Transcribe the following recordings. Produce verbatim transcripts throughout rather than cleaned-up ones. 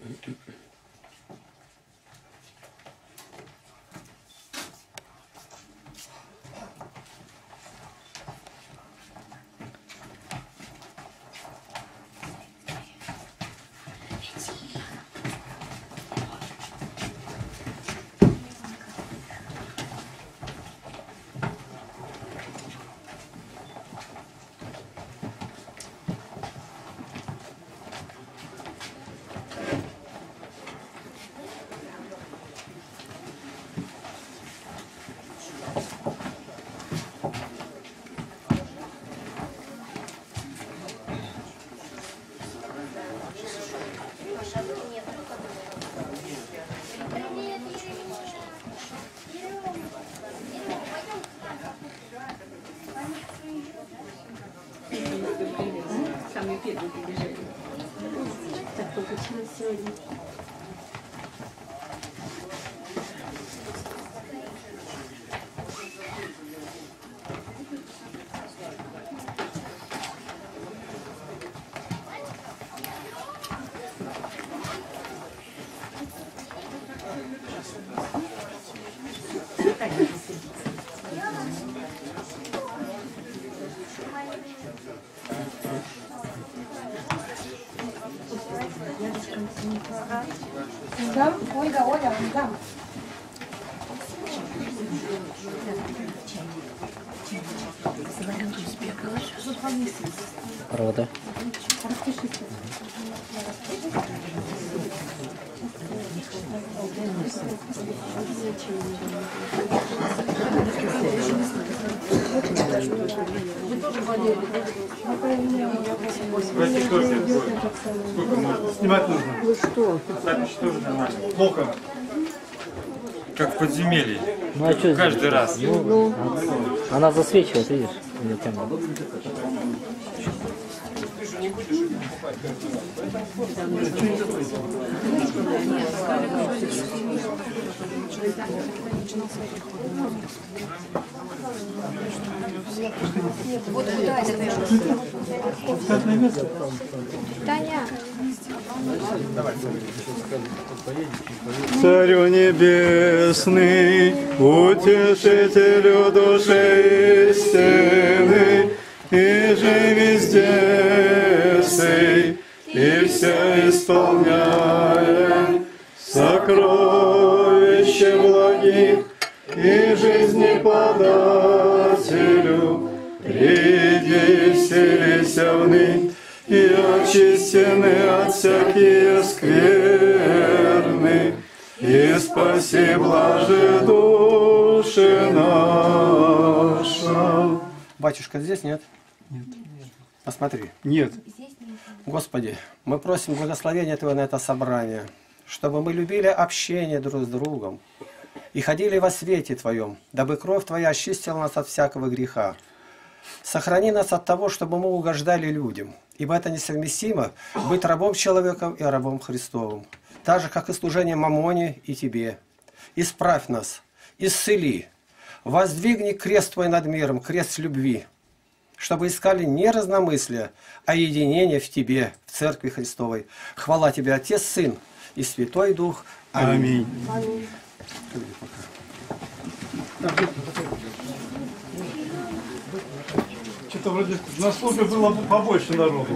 Самые первые прибежали. Так получилось сегодня. Да, Ольга, Оля, да. Правда. Спроси, кто тебе будет? Сколько можно? Снимать нужно. Ну что? Запись тоже нормально. Плохо. Как в подземелье. Ну а что? Каждый раз. Ну, она засвечивает, видишь? Или темно. Вот куда это? Таня. Царю небесный, утешителю души истины, и же везде сей, и все исполняя сокровища благих, и жизни подателю, приди вселися вны, и очистены от всякие скверны, и спаси блаже души наша. Батюшка здесь нет? Нет. Посмотри. Нет. Господи, мы просим благословения Твоего на это собрание, чтобы мы любили общение друг с другом и ходили во свете Твоем, дабы кровь Твоя очистила нас от всякого греха. Сохрани нас от того, чтобы мы угождали людям, ибо это несовместимо быть рабом человеком и рабом Христовым, так же, как и служение Мамоне и Тебе. Исправь нас, исцели, воздвигни крест Твой над миром, крест любви, чтобы искали не разномыслие, а единение в Тебе, в Церкви Христовой. Хвала Тебе, Отец, Сын и Святой Дух. Аминь. Аминь. Что-то вроде на службе было побольше народу.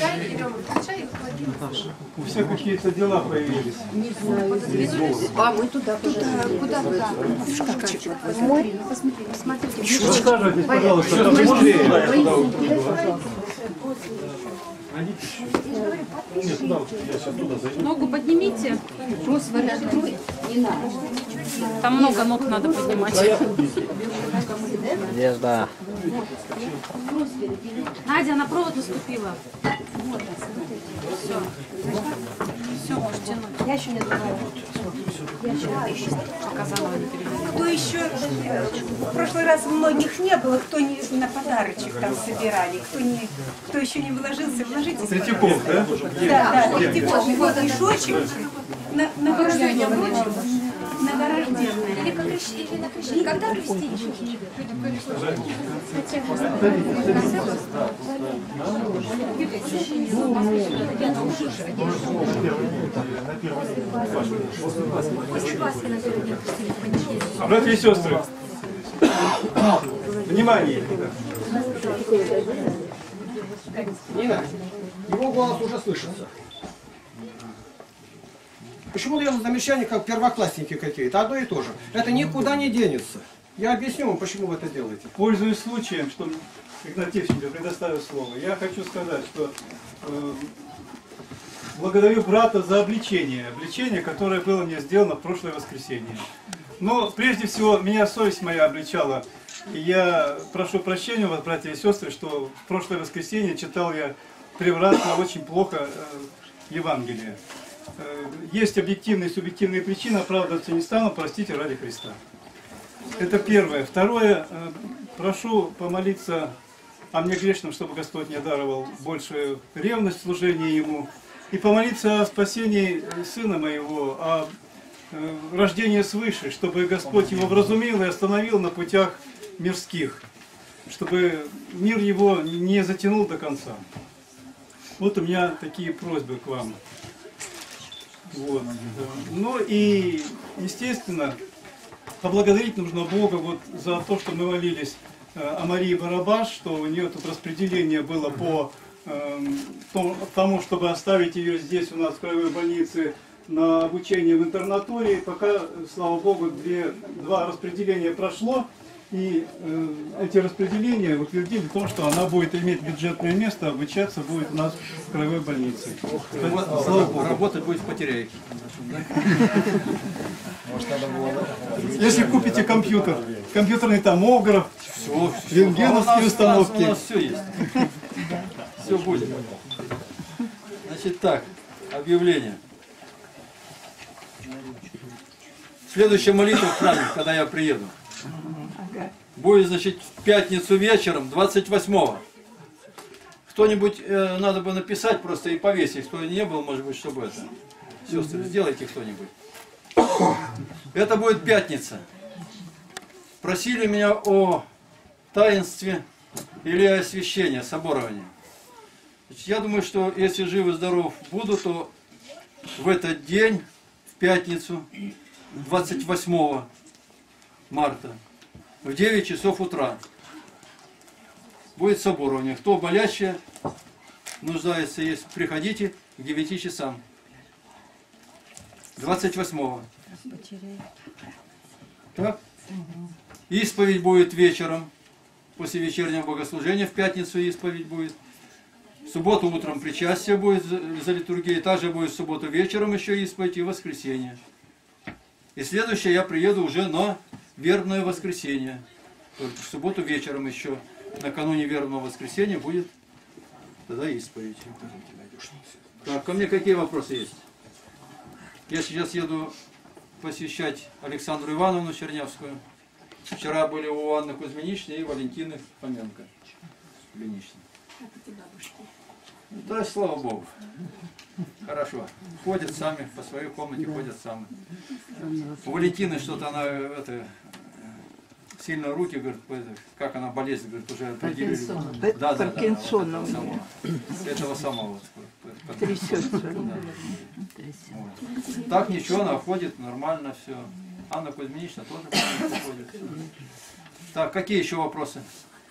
У всех какие-то дела появились. Не знаю. А мы туда пожалуйста. Куда, куда? В шкафчик. Посмотри, посмотри, посмотрите. Рассказывайте, пожалуйста, быстрее. Ногу поднимите. Там много ног надо поднимать. Надежда. Надя на провод наступила. Все. Все, можешь тянуть. Я еще не знаю. Пока заново не перевели. Кто еще, в прошлый раз многих не было, кто не на подарочек там собирали, кто, не, кто еще не вложился, вложитесь. Третьяков, да? Да, да, Третьяков. Вот мешочек на, на вооружение. На Новорожденная. Или как крещ- или на крещение. Когда крестить? После Пасхи на первый день крестили панихиду. Братья и сестры, внимание! Нина, его голос уже слышится. Почему делают замечания, как первоклассники какие-то? Одно и то же. Это никуда не денется. Я объясню вам, почему вы это делаете. Пользуясь случаем, что Игнатьевич мне предоставил слово, я хочу сказать, что э, благодарю брата за обличение, обличение, которое было мне сделано в прошлое воскресенье. Но прежде всего меня совесть моя обличала, и я прошу прощения у вас, братья и сестры, что в прошлое воскресенье читал я превратно, очень плохо э, Евангелие. Э, есть объективные и субъективные причины, оправдываться не стану, простите ради Христа. Это первое. Второе, э, прошу помолиться о мне грешном, чтобы Господь мне даровал большую ревность в служении Ему, и помолиться о спасении сына моего, о э, рождении свыше, чтобы Господь его вразумил и остановил на путях мирских, чтобы мир его не затянул до конца. Вот у меня такие просьбы к вам. Вот. Ну и, естественно, поблагодарить нужно Бога вот за то, что мы молились о Марии Барабаш, что у нее тут распределение было по э, тому, чтобы оставить ее здесь у нас в краевой больнице на обучение в интернатуре. Пока, слава Богу, две, два распределения прошло, и э, эти распределения утвердили в том, что она будет иметь бюджетное место, обучаться будет у нас в краевой больнице. Слава Богу. Работать будет в потеряйке. Если купите компьютер, компьютерный томограф, Все, рентгеновские установки. У нас все есть. Все будет. Значит так, объявление. Следующая молитва в храме, когда я приеду, будет, значит, в пятницу вечером, двадцать восьмого. Кто-нибудь, э, надо бы написать просто и повесить, кто не был, может быть, чтобы это. Сестры, сделайте кто-нибудь. Это будет пятница. Просили меня о таинстве или освящении, соборования. Значит, я думаю, что если жив и здоров буду, то в этот день, в пятницу, двадцать восьмого марта, в девять часов утра, будет соборование. Кто болящий, нуждается, есть, приходите к девяти часам. двадцать восьмого. Так? Исповедь будет вечером, после вечернего богослужения, в пятницу исповедь будет. В субботу утром причастие будет за литургией, также будет в субботу вечером еще исповедь и воскресенье. И следующее я приеду уже на вербное воскресенье. Только в субботу вечером еще, накануне вербного воскресенья, будет тогда исповедь. Так, ко мне какие вопросы есть? Я сейчас еду посещать Александру Ивановну Чернявскую. Вчера были у Анны Кузьминичны и Валентины Фоменко. Да, слава Богу. Хорошо. Ходят сами, по своей комнате ходят сами. У Валентины что-то она, это, сильно руки, говорит, как она болезнь, говорит, уже определили. Да, да, да, да, вот этого самого. Этого самого. Вот, трясется. Да. Вот. Так ничего, она ходит, нормально все. Анна Кузьминична тоже ходит. Так, какие еще вопросы?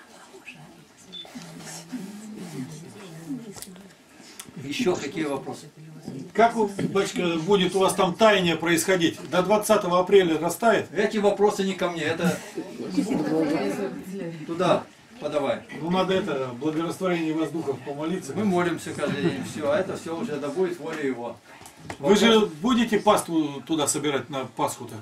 Еще какие вопросы? Как, батюшка, будет у вас там таяние происходить? До двадцатого апреля растает? Эти вопросы не ко мне, это туда подавай. Ну надо это, благорастворение воздухов помолиться. Мы молимся каждый день, все, а это все уже да будет воля его. Вы же будете паству туда собирать на Пасху-то?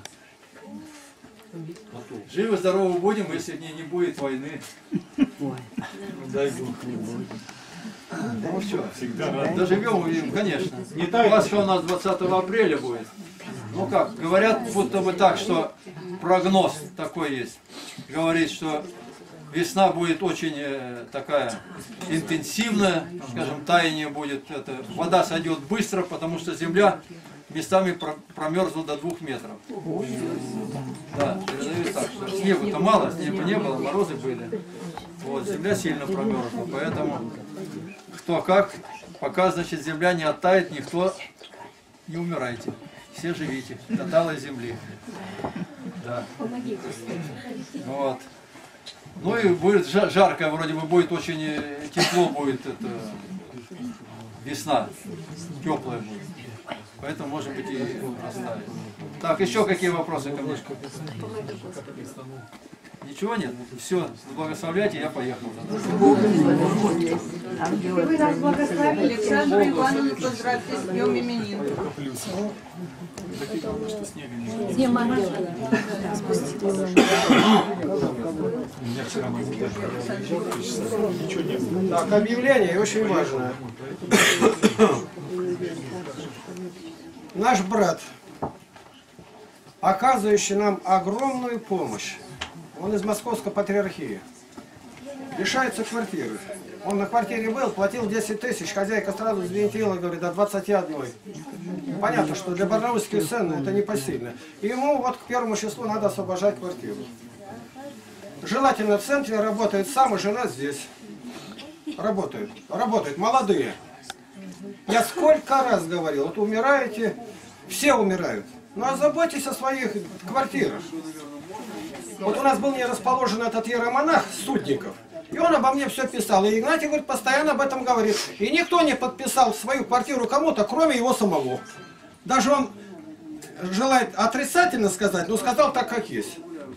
Живы, здоровы будем, если не, не будет войны. Дай Бог, не будет. Ну что, доживем, увидим, конечно. Не так. Пасха у нас двадцатого апреля будет. Ну как, говорят будто бы так, что прогноз такой есть. Говорит, что весна будет очень э, такая интенсивная, скажем, таяние будет. Это, вода сойдет быстро, потому что земля местами промерзло до двух метров. Да, передаю так, что снегу-то мало, снега не было, морозы были. Вот, земля сильно промерзла, поэтому кто как, пока, значит, земля не оттает, никто не умирайте. Все живите до талой земли. Да. Вот. Ну и будет жарко, вроде бы будет очень тепло, будет это, весна, теплая будет. Поэтому, может быть, и оставить. Так, еще какие вопросы ко мне? Ничего нет? Все, благословляйте, я поехал. Вы нас благословили. Александру Ивановну поздравьте с днем именин. Днем ангела. Так, объявление очень важное. Наш брат, оказывающий нам огромную помощь, он из Московской патриархии, лишается квартиры. Он на квартире был, платил десять тысяч, хозяйка сразу взвинтила, говорит, до двадцати одной. Понятно, что для барнаульских цен это непосильно. И ему вот к первому числу надо освобождать квартиру. Желательно в центре работает сам, и жена здесь. Работают. Работают. Молодые. Я сколько раз говорил, вот умираете, все умирают. Но озаботьтесь о своих квартирах. Вот у нас был не расположен этот иеромонах Судников. И он обо мне все писал. И Игнатий, говорит, постоянно об этом говорит. И никто не подписал свою квартиру кому-то, кроме его самого. Даже он желает отрицательно сказать, но сказал так, как есть.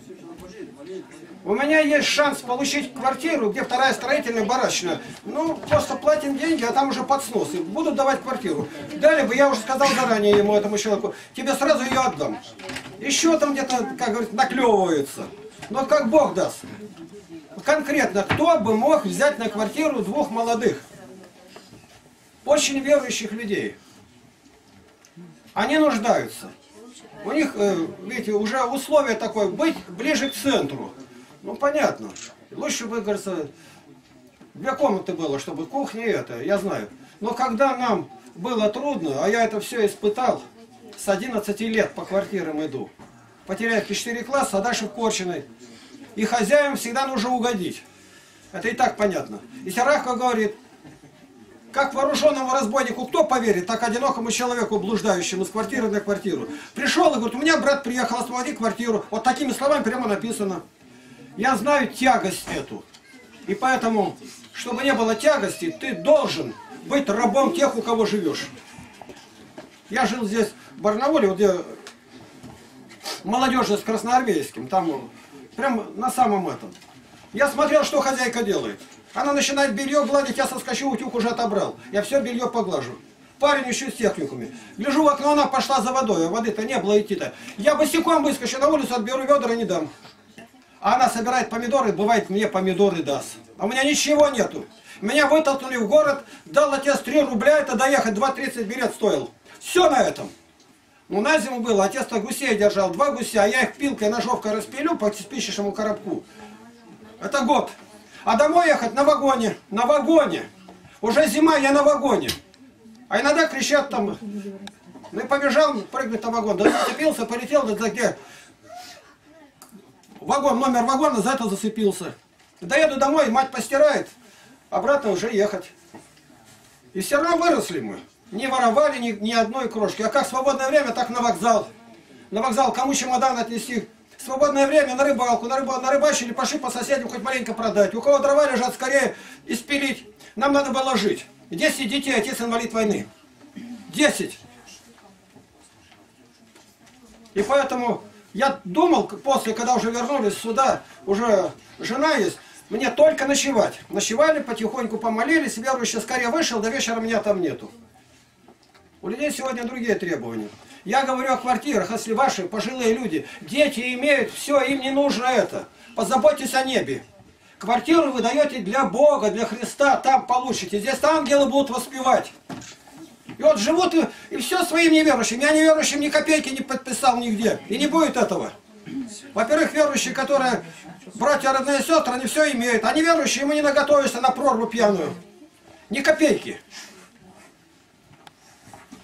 У меня есть шанс получить квартиру, где вторая строительная барачная. Ну, просто платим деньги, а там уже под снос. И будут давать квартиру. Далее бы, я уже сказал заранее ему, этому человеку, тебе сразу ее отдам. Еще там где-то, как говорится, наклевывается. Но как Бог даст. Конкретно, кто бы мог взять на квартиру двух молодых, очень верующих людей? Они нуждаются. У них, видите, уже условие такое, быть ближе к центру. Ну, понятно. Лучше бы, говорится, две комнаты было, чтобы кухня и это, я знаю. Но когда нам было трудно, а я это все испытал, с одиннадцати лет по квартирам иду, потеряв четыре класса, а дальше в Корчиной. И хозяевам всегда нужно угодить. Это и так понятно. И Серахко говорит, как вооруженному разбойнику кто поверит, так одинокому человеку, блуждающему с квартиры на квартиру. Пришел и говорит, у меня брат приехал, освободи квартиру. Вот такими словами прямо написано. Я знаю тягость эту. И поэтому, чтобы не было тягости, ты должен быть рабом тех, у кого живешь. Я жил здесь, в Барнауле, вот где молодежи с красноармейским, там прям на самом этом. Я смотрел, что хозяйка делает. Она начинает белье гладить, я соскочу, утюг уже отобрал. Я все белье поглажу. Парень еще с техниками. Гляжу в окно, она пошла за водой, а воды-то не было идти-то. Я босиком выскочу на улицу, отберу ведра, не дам. А она собирает помидоры, бывает, мне помидоры даст. А у меня ничего нету. Меня вытолкнули в город, дал отец три рубля, это доехать два тридцать билет стоил. Все на этом. Ну, на зиму было, отец-то гусей держал, два гуся, а я их пилкой, ножовкой распилю по спичечному коробку. Это год. А домой ехать на вагоне, на вагоне. Уже зима, я на вагоне. А иногда кричат там, ну и побежал прыгнуть на вагон. Да зацепился, полетел, да где? Вагон, номер вагона, за это зацепился. Доеду домой, мать постирает, обратно уже ехать. И все равно выросли мы. Не воровали ни, ни одной крошки. А как свободное время, так на вокзал. На вокзал, кому чемодан отнести. Свободное время на рыбалку, на рыба, нарыбачили, пошли по соседям хоть маленько продать. У кого дрова лежат, скорее испилить. Нам надо было жить. Десять детей, отец инвалид войны. Десять. И поэтому я думал, после, когда уже вернулись сюда, уже жена есть, мне только ночевать. Ночевали, потихоньку помолились, верующий скорее вышел, до вечера меня там нету. У людей сегодня другие требования. Я говорю о квартирах, если ваши пожилые люди, дети имеют, все, им не нужно это. Позаботьтесь о небе. Квартиру вы даете для Бога, для Христа, там получите. Здесь ангелы будут воспевать. И вот живут и, и все своим неверующим. Я неверующим ни копейки не подписал нигде. И не будет этого. Во-первых, верующие, которые, братья, родные сестры, они все имеют. А неверующие, ему не наготовишься на прорву пьяную. Ни копейки.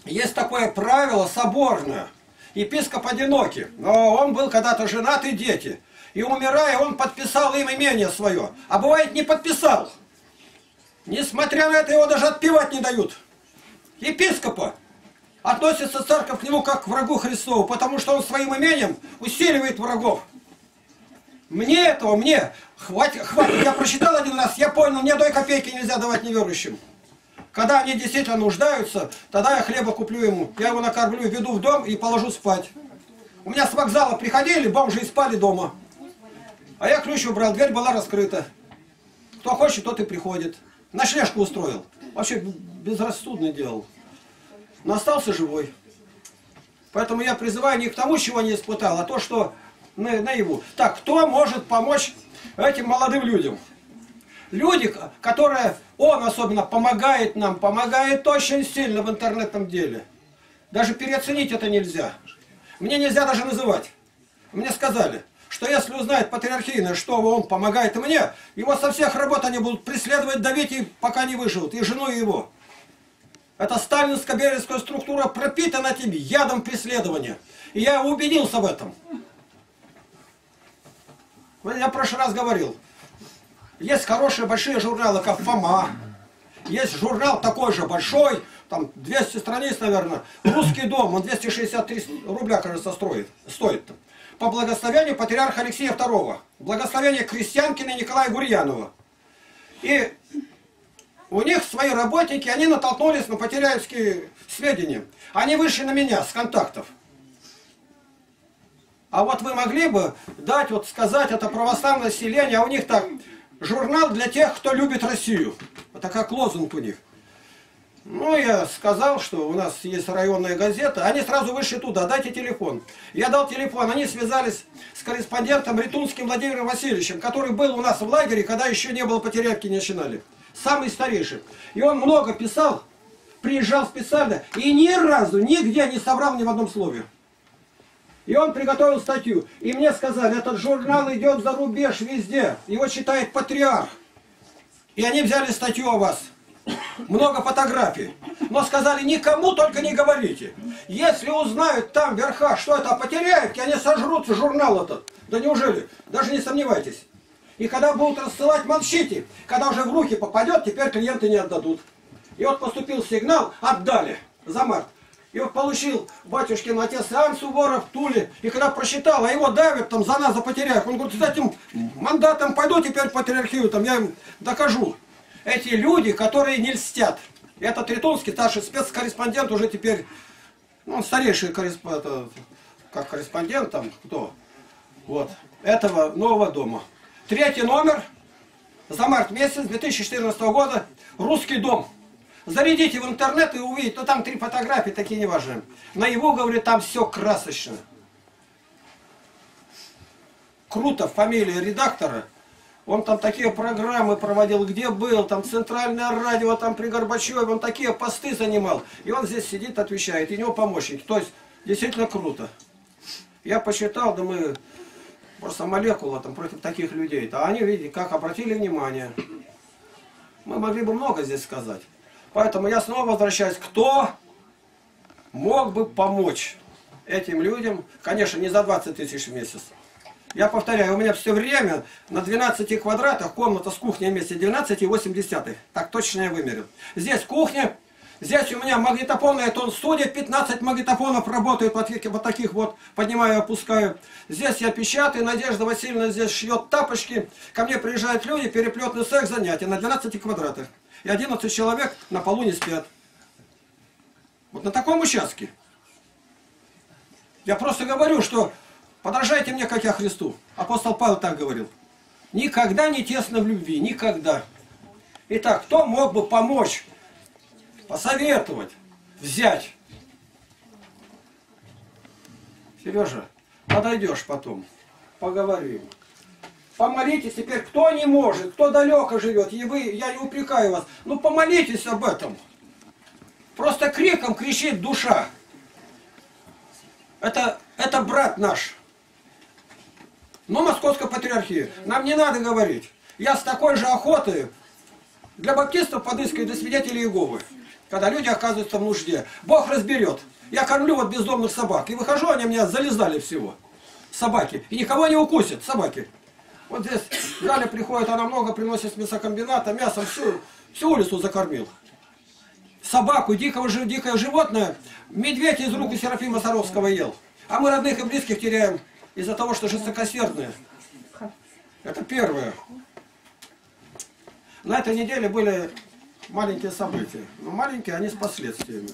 есть такое правило соборное. Епископ одинокий, но он был когда-то женат и дети. И умирая, он подписал им имение свое. А бывает, не подписал. Несмотря на это, его даже отпевать не дают. Епископа относится церковь к нему как к врагу Христову, потому что он своим имением усиливает врагов. Мне этого, мне, хватит, хватит. Я прочитал один раз, я понял, мне одной копейки нельзя давать неверующим. Когда они действительно нуждаются, тогда я хлеба куплю ему. Я его накормлю, веду в дом и положу спать. У меня с вокзала приходили, бомжи и спали дома. А я ключ убрал, дверь была раскрыта. Кто хочет, тот и приходит. Ночлежку устроил. Вообще безрассудно делал. Но остался живой. Поэтому я призываю не к тому, чего не испытал, а то, что на, наяву. Так, кто может помочь этим молодым людям? Люди, которые, он особенно помогает нам, помогает очень сильно в интернетном деле. Даже переоценить это нельзя. Мне нельзя даже называть. Мне сказали, что если узнает патриархийное, что он помогает мне, его со всех работ они будут преследовать, давить, и пока не выживут, и жену, и его. Эта сталинско-берия структура пропитана этим ядом преследования. И я убедился в этом. Я в прошлый раз говорил. Есть хорошие большие журналы, как «Фома». Есть журнал такой же большой, там двести страниц, наверное. «Русский дом», он двести шестьдесят три рубля, кажется, строит, стоит. По благословению патриарха Алексея второго. Благословение Крестьянкина и Николая Гурьянова. И у них свои работники, они натолкнулись на потеряевские сведения. Они вышли на меня с контактов. А вот вы могли бы дать, вот сказать, это православное население, а у них так, журнал для тех, кто любит Россию. Это как лозунг у них. Ну, я сказал, что у нас есть районная газета. Они сразу вышли туда, дайте телефон. Я дал телефон, они связались с корреспондентом Ритунским Владимиром Васильевичем, который был у нас в лагере, когда еще не было Потеряевки, не начинали. Самый старейший. И он много писал, приезжал специально, и ни разу, нигде не соврал ни в одном слове. И он приготовил статью. И мне сказали, этот журнал идет за рубеж везде. Его читает патриарх. И они взяли статью о вас. Много фотографий. Но сказали, никому только не говорите. Если узнают там верха, что это о Потеряевке, они сожрут журнал этот. Да неужели? Даже не сомневайтесь. И когда будут рассылать, молчите. Когда уже в руки попадет, теперь клиенты не отдадут. И вот поступил сигнал, отдали за март. И вот получил батюшкин отец Иоанн Суворов в Туле. И когда просчитал, а его давят там за нас, за Потеряевку. Он говорит, с этим мандатом пойду теперь в патриархию, там я им докажу. Эти люди, которые не льстят. Этот Ритунский, старший спецкорреспондент, уже теперь, ну, он старейший корреспондент, как корреспондент там, кто? Вот, этого Нового дома. Третий номер за март месяц две тысячи четырнадцатого года, «Русский дом». Зарядите в интернет и увидите, ну там три фотографии, такие неважные. На его, говорит, там все красочно. Круто, фамилия редактора. Он там такие программы проводил, где был, там центральное радио, там при Горбачеве, он такие посты занимал. И он здесь сидит, отвечает, и у него помощники. То есть, действительно круто. Я посчитал, думаю, просто молекула там против таких людей. А они, видите, как обратили внимание. Мы могли бы много здесь сказать. Поэтому я снова возвращаюсь. Кто мог бы помочь этим людям? Конечно, не за двадцать тысяч в месяц. Я повторяю, у меня все время на двенадцати квадратах комната с кухней вместе двенадцать и восемь десятых. Так точно я вымерил. Здесь кухня, здесь у меня магнитофонная тон-студия, пятнадцать магнитофонов работают вот, вот таких вот, поднимаю и опускаю. Здесь я печатаю, Надежда Васильевна здесь шьет тапочки. Ко мне приезжают люди, переплетный цех занятия на двенадцати квадратах. И одиннадцать человек на полу не спят. Вот на таком участке. Я просто говорю, что подражайте мне, как я Христу. Апостол Павел так говорил. Никогда не тесно в любви, никогда. Итак, кто мог бы помочь, посоветовать, взять? Сережа, подойдешь потом, поговорим. Помолитесь теперь, кто не может, кто далеко живет, и вы, я не упрекаю вас, ну помолитесь об этом. Просто криком кричит душа. Это, это брат наш. Но Московская патриархия. Нам не надо говорить. Я с такой же охотой Для баптистов подыскивают для свидетелей Иеговы. Когда люди оказываются в нужде. Бог разберет. Я кормлю вот бездомных собак. И выхожу, они меня залезали всего. Собаки. И никого не укусят. Собаки. Вот здесь Галя приходит, она много приносит с мясокомбината. Мясом всю, всю улицу закормил. Собаку, дикого, дикое животное. Медведь из рук у Серафима Саровского ел. А мы родных и близких теряем из-за того, что жестокосердные. Это первое. На этой неделе были маленькие события. Но маленькие они с последствиями.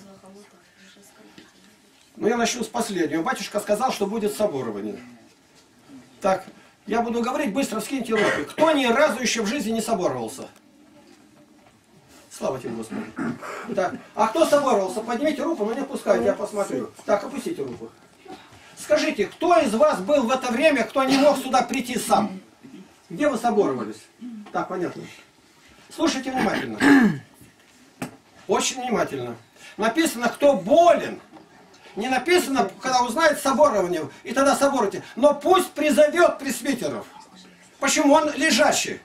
Но я начну с последнего. Батюшка сказал, что будет соборование. Так, я буду говорить, быстро вскиньте руки. Кто ни разу еще в жизни не соборовался? Слава тебе, Господи. Так, а кто соборовался? Поднимите руку, но не опускайте, я посмотрю. Так, опустите руку. Скажите, кто из вас был в это время, кто не мог сюда прийти сам? Где вы соборовались? Так, понятно. Слушайте внимательно. Очень внимательно. Написано, кто болен. Не написано, когда узнает соборование, и тогда соборуйте. Но пусть призовет пресвитеров. Почему? Он лежащий.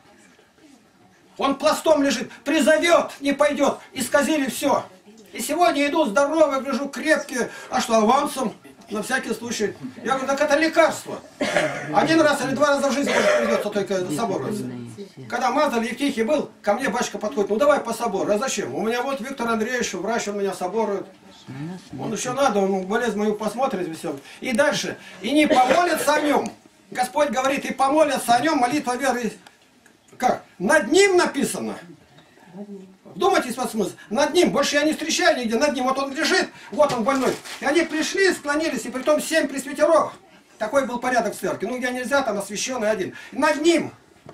Он пластом лежит. Призовет, не пойдет. Исказили все. И сегодня идут здоровые, гляжу, крепкие. А что, авансом? На всякий случай. Я говорю, так это лекарство. Один раз или два раза в жизни придется только собороваться. Когда мазали, Евтихий был, ко мне батюшка подходит, ну давай по собору. А зачем? У меня вот Виктор Андреевич, врач, он меня соборует. Он еще надо, он болезнь мою посмотрит и все. И дальше. И не помолятся о нем. Господь говорит, и помолятся о нем, молитва веры. Как? Над ним написано. Вдумайтесь в смысл. Над ним. Больше я не встречаю нигде. Над ним. Вот он лежит. Вот он больной. И они пришли, склонились. И притом семь пресвитеров. Такой был порядок в церкви. Ну, где нельзя, там освященный один. Над ним.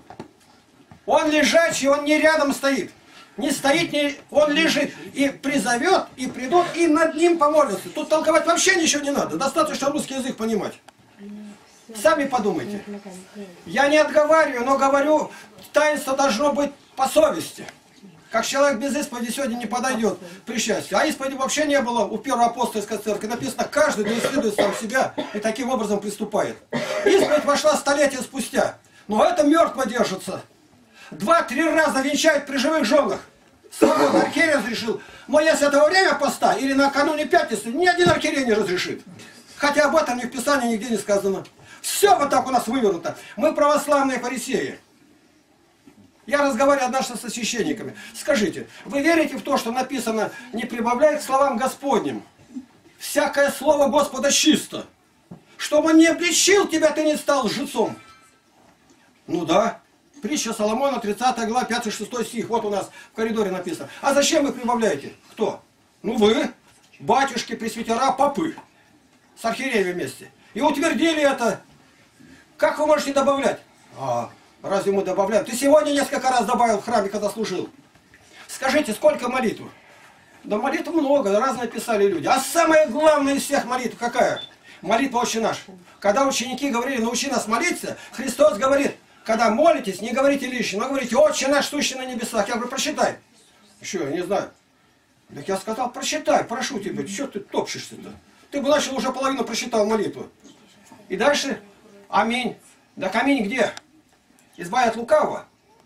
Он лежачий, он не рядом стоит. Не стоит, не... он лежит. И призовет, и придут, и над ним помолятся. Тут толковать вообще ничего не надо. Достаточно русский язык понимать. Сами подумайте. Я не отговариваю, но говорю, таинство должно быть по совести. Как человек без исповеди сегодня не подойдет при счастье. А исповеди вообще не было у первой апостольской церкви. Написано, каждый да исследует сам себя и таким образом приступает. Исповедь вошла столетия спустя. Но это мертво держится. Два-три раза венчают при живых женах. Свободно архиерей разрешил. Но если это во время поста или накануне пятницы, ни один архиерей не разрешит. Хотя об этом ни в Писании нигде не сказано. Все вот так у нас вывернуто. Мы православные фарисеи. Я разговариваю однажды со священниками. Скажите, вы верите в то, что написано, не прибавляй к словам Господним? Всякое слово Господа чисто. Чтобы он не обличил тебя, ты не стал лжецом. Ну да. Притча Соломона, тридцатая глава, пятый-шестой стих. Вот у нас в коридоре написано. А зачем вы прибавляете? Кто? Ну вы, батюшки, пресвитера, попы. С архиереями вместе. И утвердили это. Как вы можете добавлять? А, разве мы добавляем? Ты сегодня несколько раз добавил в храме, когда служил. Скажите, сколько молитв? Да молитв много, разные писали люди. А самая главная из всех молитв какая? Молитва «Отче наш». Когда ученики говорили, научи нас молиться, Христос говорит, когда молитесь, не говорите лишнего, но говорите, «Отче наш, сущий на небесах». Я говорю, прочитай. Еще, я не знаю. Так я сказал, прочитай, прошу тебя, что ты топчешься-то? Ты бы начал, уже половину прочитал молитву. И дальше, аминь. Так аминь где? Избавь от лукавого.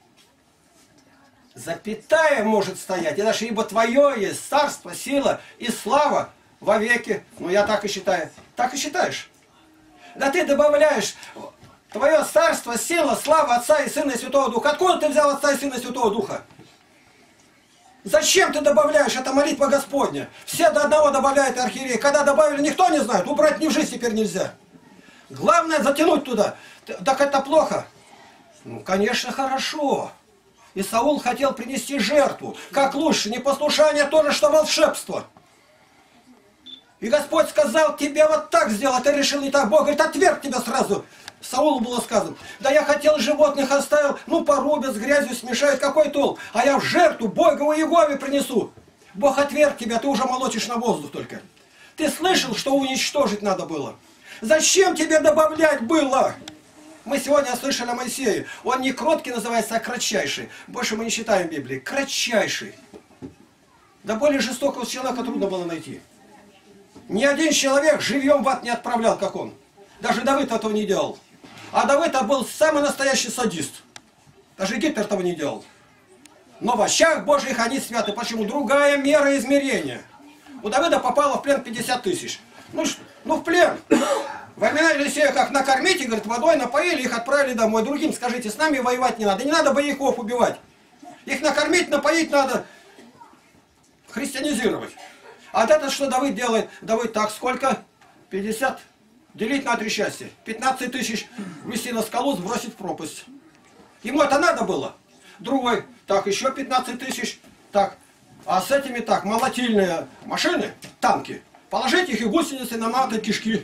Запятая может стоять. И даже ибо твое есть царство, сила и слава вовеки. Ну я так и считаю. Так и считаешь. Да ты добавляешь твое царство, сила, слава Отца и Сына и Святого Духа. Откуда ты взял Отца и Сына и Святого Духа? Зачем ты добавляешь? Это молитва Господня. Все до одного добавляют архиереи. Когда добавили, никто не знает. Убрать ни в жизнь теперь нельзя. Главное затянуть туда. Так это плохо? Ну, конечно, хорошо. И Саул хотел принести жертву. Как лучше? Непослушание то же, что волшебство. И Господь сказал, тебе вот так сделать. Ты решил не так. Бог говорит, отверг тебя сразу. Саулу было сказано, да я хотел животных оставил, ну порубят, с грязью смешают, какой толк? А я в жертву Богову Иегове принесу. Бог отверг тебя, ты уже молотишь на воздух только. Ты слышал, что уничтожить надо было? Зачем тебе добавлять было? Мы сегодня слышали о Моисее. Он не кроткий называется, а кратчайший. Больше мы не читаем в Библии. Кратчайший. Да более жестокого человека трудно было найти. Ни один человек живьем в ад не отправлял, как он. Даже Давид этого не делал. А Давид был самый настоящий садист. Даже Гитлер этого не делал. Но в очах Божьих они святы. Почему? Другая мера измерения. У Давида попало в плен пятьдесят тысяч. Ну, ну в плен. Во времена Елисея как накормите, говорит, водой напоили, их отправили домой. Другим скажите, с нами воевать не надо. Не надо боевиков убивать. Их накормить, напоить надо, христианизировать. А вот это что Давид делает? Давид так, сколько? пятьдесят. Делить на три счастья. пятнадцать тысяч вести на скалу, сбросить в пропасть. Ему это надо было. Другой, так, еще пятнадцать тысяч. Так, а с этими так, молотильные машины, танки. Положить их и гусеницы наматывать кишки.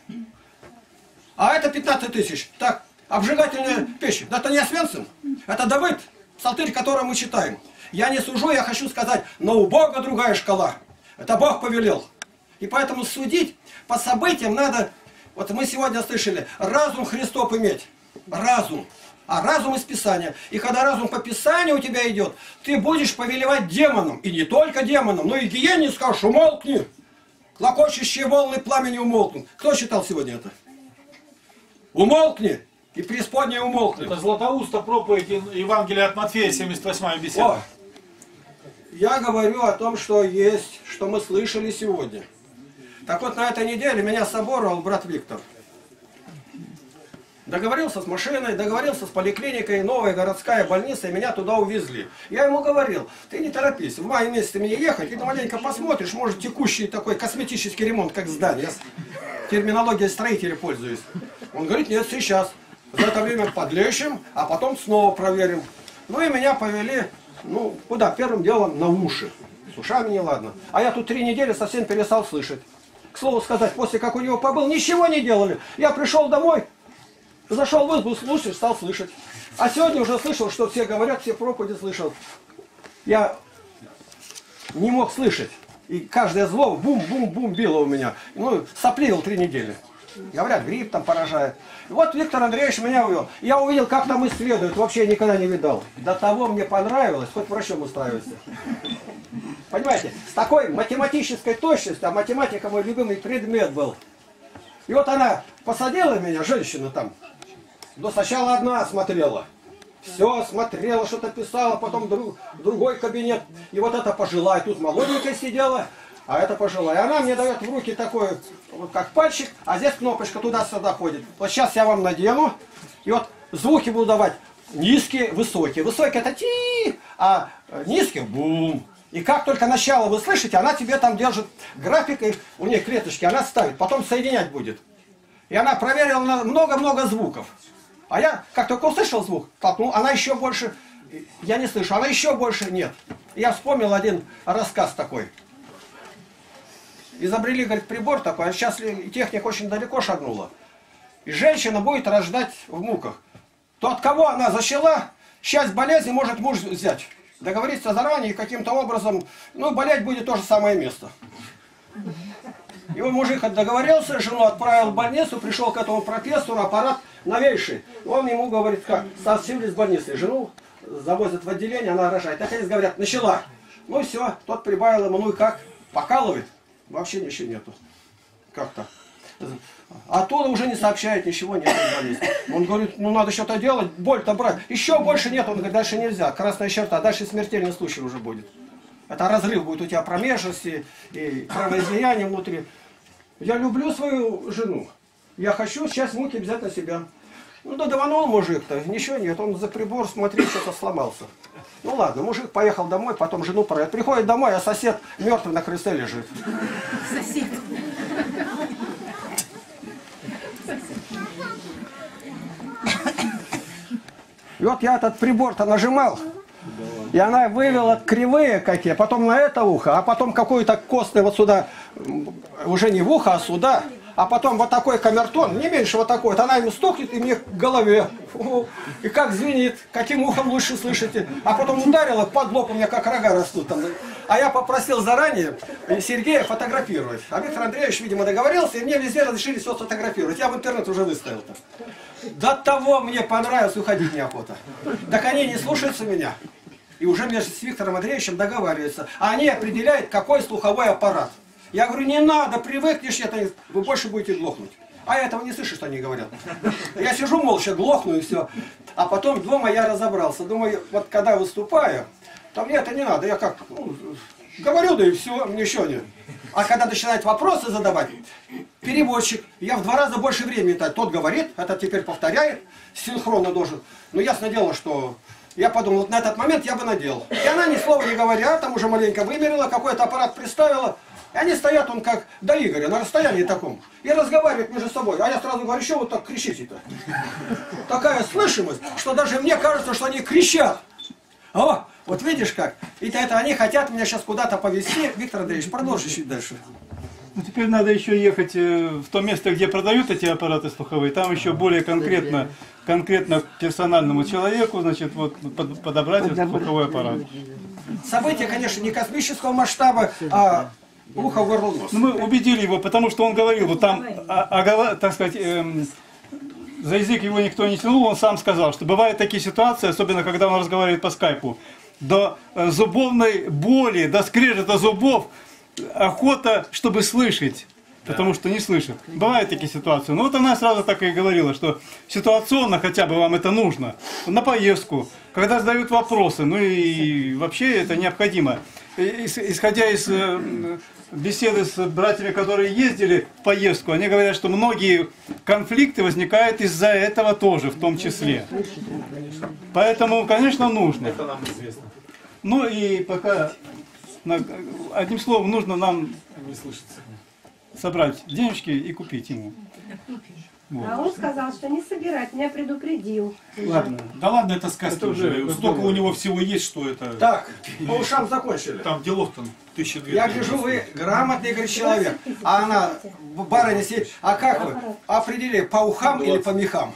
А это пятнадцать тысяч. Так, обжигательные печи. Да это не Освенцим. Это Давид, псалтырь, который мы читаем. Я не сужу, я хочу сказать, но у Бога другая шкала. Это Бог повелел. И поэтому судить по событиям надо, вот мы сегодня слышали, разум Христов иметь. Разум. А разум из Писания. И когда разум по Писанию у тебя идет, ты будешь повелевать демонам. И не только демонам, но и гиене скажешь, умолкни. Клокочущие волны пламени умолкнут. Кто читал сегодня это? Умолкни. И преисподняя умолкнет. Это Златоуста проповедь Евангелия от Матфея, семьдесят восьмая беседа. О, я говорю о том, что есть, что мы слышали сегодня. Так вот, на этой неделе меня соборовал брат Виктор. Договорился с машиной, договорился с поликлиникой, новая городская больница, и меня туда увезли. Я ему говорил, ты не торопись, в мае месяце мне ехать, и ты маленько посмотришь, может текущий такой косметический ремонт, как здание. Я терминологией строителя пользуюсь. Он говорит, нет, сейчас. За это время подлечим, а потом снова проверим. Ну и меня повели, ну, куда? Первым делом на уши. С ушами не ладно. А я тут три недели совсем перестал слышать. К слову сказать, после как у него побыл, ничего не делали. Я пришел домой, зашел в избу, слушать, стал слышать. А сегодня уже слышал, что все говорят, все проповеди слышал. Я не мог слышать. И каждое зло бум-бум-бум било у меня. Ну, соплил три недели. Говорят, грипп там поражает. И вот Виктор Андреевич меня увел. Я увидел, как там исследуют. Вообще никогда не видал. До того мне понравилось, хоть врачом устраиваться. Понимаете, с такой математической точностью, а математика мой любимый предмет был. И вот она посадила меня, женщина там. Но сначала одна смотрела. Все смотрела, что-то писала, потом друг, другой кабинет. И вот эта пожилая, тут молоденькая сидела, а это пожилая. Она мне дает в руки такой, вот как пальчик, а здесь кнопочка туда-сюда ходит. Вот сейчас я вам надену, и вот звуки буду давать низкие, высокие. Высокие это ти, а низкие бум. И как только начало вы слышите, она тебе там держит графикой, у нее клеточки, она ставит, потом соединять будет. И она проверила много-много звуков. А я, как только услышал звук, толкнул, она еще больше, я не слышу, она еще больше нет. И я вспомнил один рассказ такой. Изобрели, говорит, прибор такой, а сейчас техника очень далеко шагнула. И женщина будет рождать в муках. То от кого она зачала, часть болезни может муж взять. Договориться заранее, каким-то образом, ну, болеть будет то же самое место. Его мужик договорился, жену отправил в больницу, пришел к этому профессору, аппарат новейший. Он ему говорит, как, сообщили с больницы, жену завозят в отделение, она рожает. Так они говорят, начала. Ну все, тот прибавил ему, ну и как, покалывает? Вообще ничего нету. Как так? Оттуда уже не сообщает ничего, нет болезни. Он говорит, ну надо что-то делать, боль-то брать. Еще больше нет, он говорит, дальше нельзя, красная черта, дальше смертельный случай уже будет. Это разрыв будет у тебя промежности и кровоизлияние внутри. Я люблю свою жену. Я хочу сейчас муки взять на себя. Ну да даванул мужик-то, ничего нет, он за прибор смотрит, что-то сломался. Ну ладно, мужик поехал домой, потом жену проверит. Приходит домой, а сосед мертвый на крыльце лежит. Сосед. И вот я этот прибор-то нажимал, и она вывела кривые какие, потом на это ухо, а потом какой-то костный вот сюда, уже не в ухо, а сюда, а потом вот такой камертон, не меньше вот такой, вот она ему стукнет и мне к голове. И как звенит, каким ухом лучше слышите. А потом ударила, под лоб у меня как рога растут там. А я попросил заранее Сергея фотографировать. А Виктор Андреевич, видимо, договорился, и мне везде разрешили все сфотографировать. Я в интернет уже выставил-то. До того мне понравилось, уходить неохота. Так они не слушаются меня. И уже между с Виктором Андреевичем договариваются. А они определяют, какой слуховой аппарат. Я говорю, не надо, привыкнешь, это, вы больше будете глохнуть. А я этого не слышу, что они говорят. Я сижу молча, глохну и все. А потом дома я разобрался. Думаю, вот когда выступаю, Там мне это не надо, я как, ну, говорю, да и все, мне еще нет. А когда начинает вопросы задавать, переводчик, я в два раза больше времени тратил. Тот говорит, этот теперь повторяет, синхронно должен. Но ясно дело, что я подумал, вот на этот момент я бы надел. И она ни слова не говоря, там уже маленько вымерила, какой-то аппарат приставила. И они стоят, он как до Игоря, на расстоянии таком. И разговаривают между собой. А я сразу говорю, что вы так кричите-то? Такая слышимость, что даже мне кажется, что они кричат. О, вот видишь как. И это они хотят меня сейчас куда-то повезти. Виктор Андреевич, продолжи чуть дальше. Ну, теперь надо еще ехать в то место, где продают эти аппараты слуховые. Там еще более конкретно, конкретно к персональному человеку, значит, вот подобрать этот слуховой аппарат. События, конечно, не космического масштаба, а ухо вырвал нос. Ну, мы убедили его, потому что он говорил, вот там, а, а, так сказать, эм, за язык его никто не тянул, он сам сказал, что бывают такие ситуации, особенно когда он разговаривает по скайпу, до э, зубовной боли, до скрежета зубов, охота, чтобы слышать, потому что не слышит. Бывают такие ситуации. Но вот она сразу так и говорила, что ситуационно хотя бы вам это нужно, на поездку, когда задают вопросы, ну и вообще это необходимо. Исходя из беседы с братьями, которые ездили в поездку, они говорят, что многие конфликты возникают из-за этого тоже, в том числе. Поэтому, конечно, нужно. Это нам известно. Ну и пока, одним словом, нужно нам собрать денежки и купить ему. Вот. А он сказал, что не собирать, меня предупредил. Ладно. Да ладно, это сказки Это уже. уже Столько у него всего есть, что это... Так, по ушам закончили. Там делов-то тысяча две. Я гляжу, вы грамотный, говорит, человек. А она, барыня сидит, а как вы? Определили, по ухам или по мехам?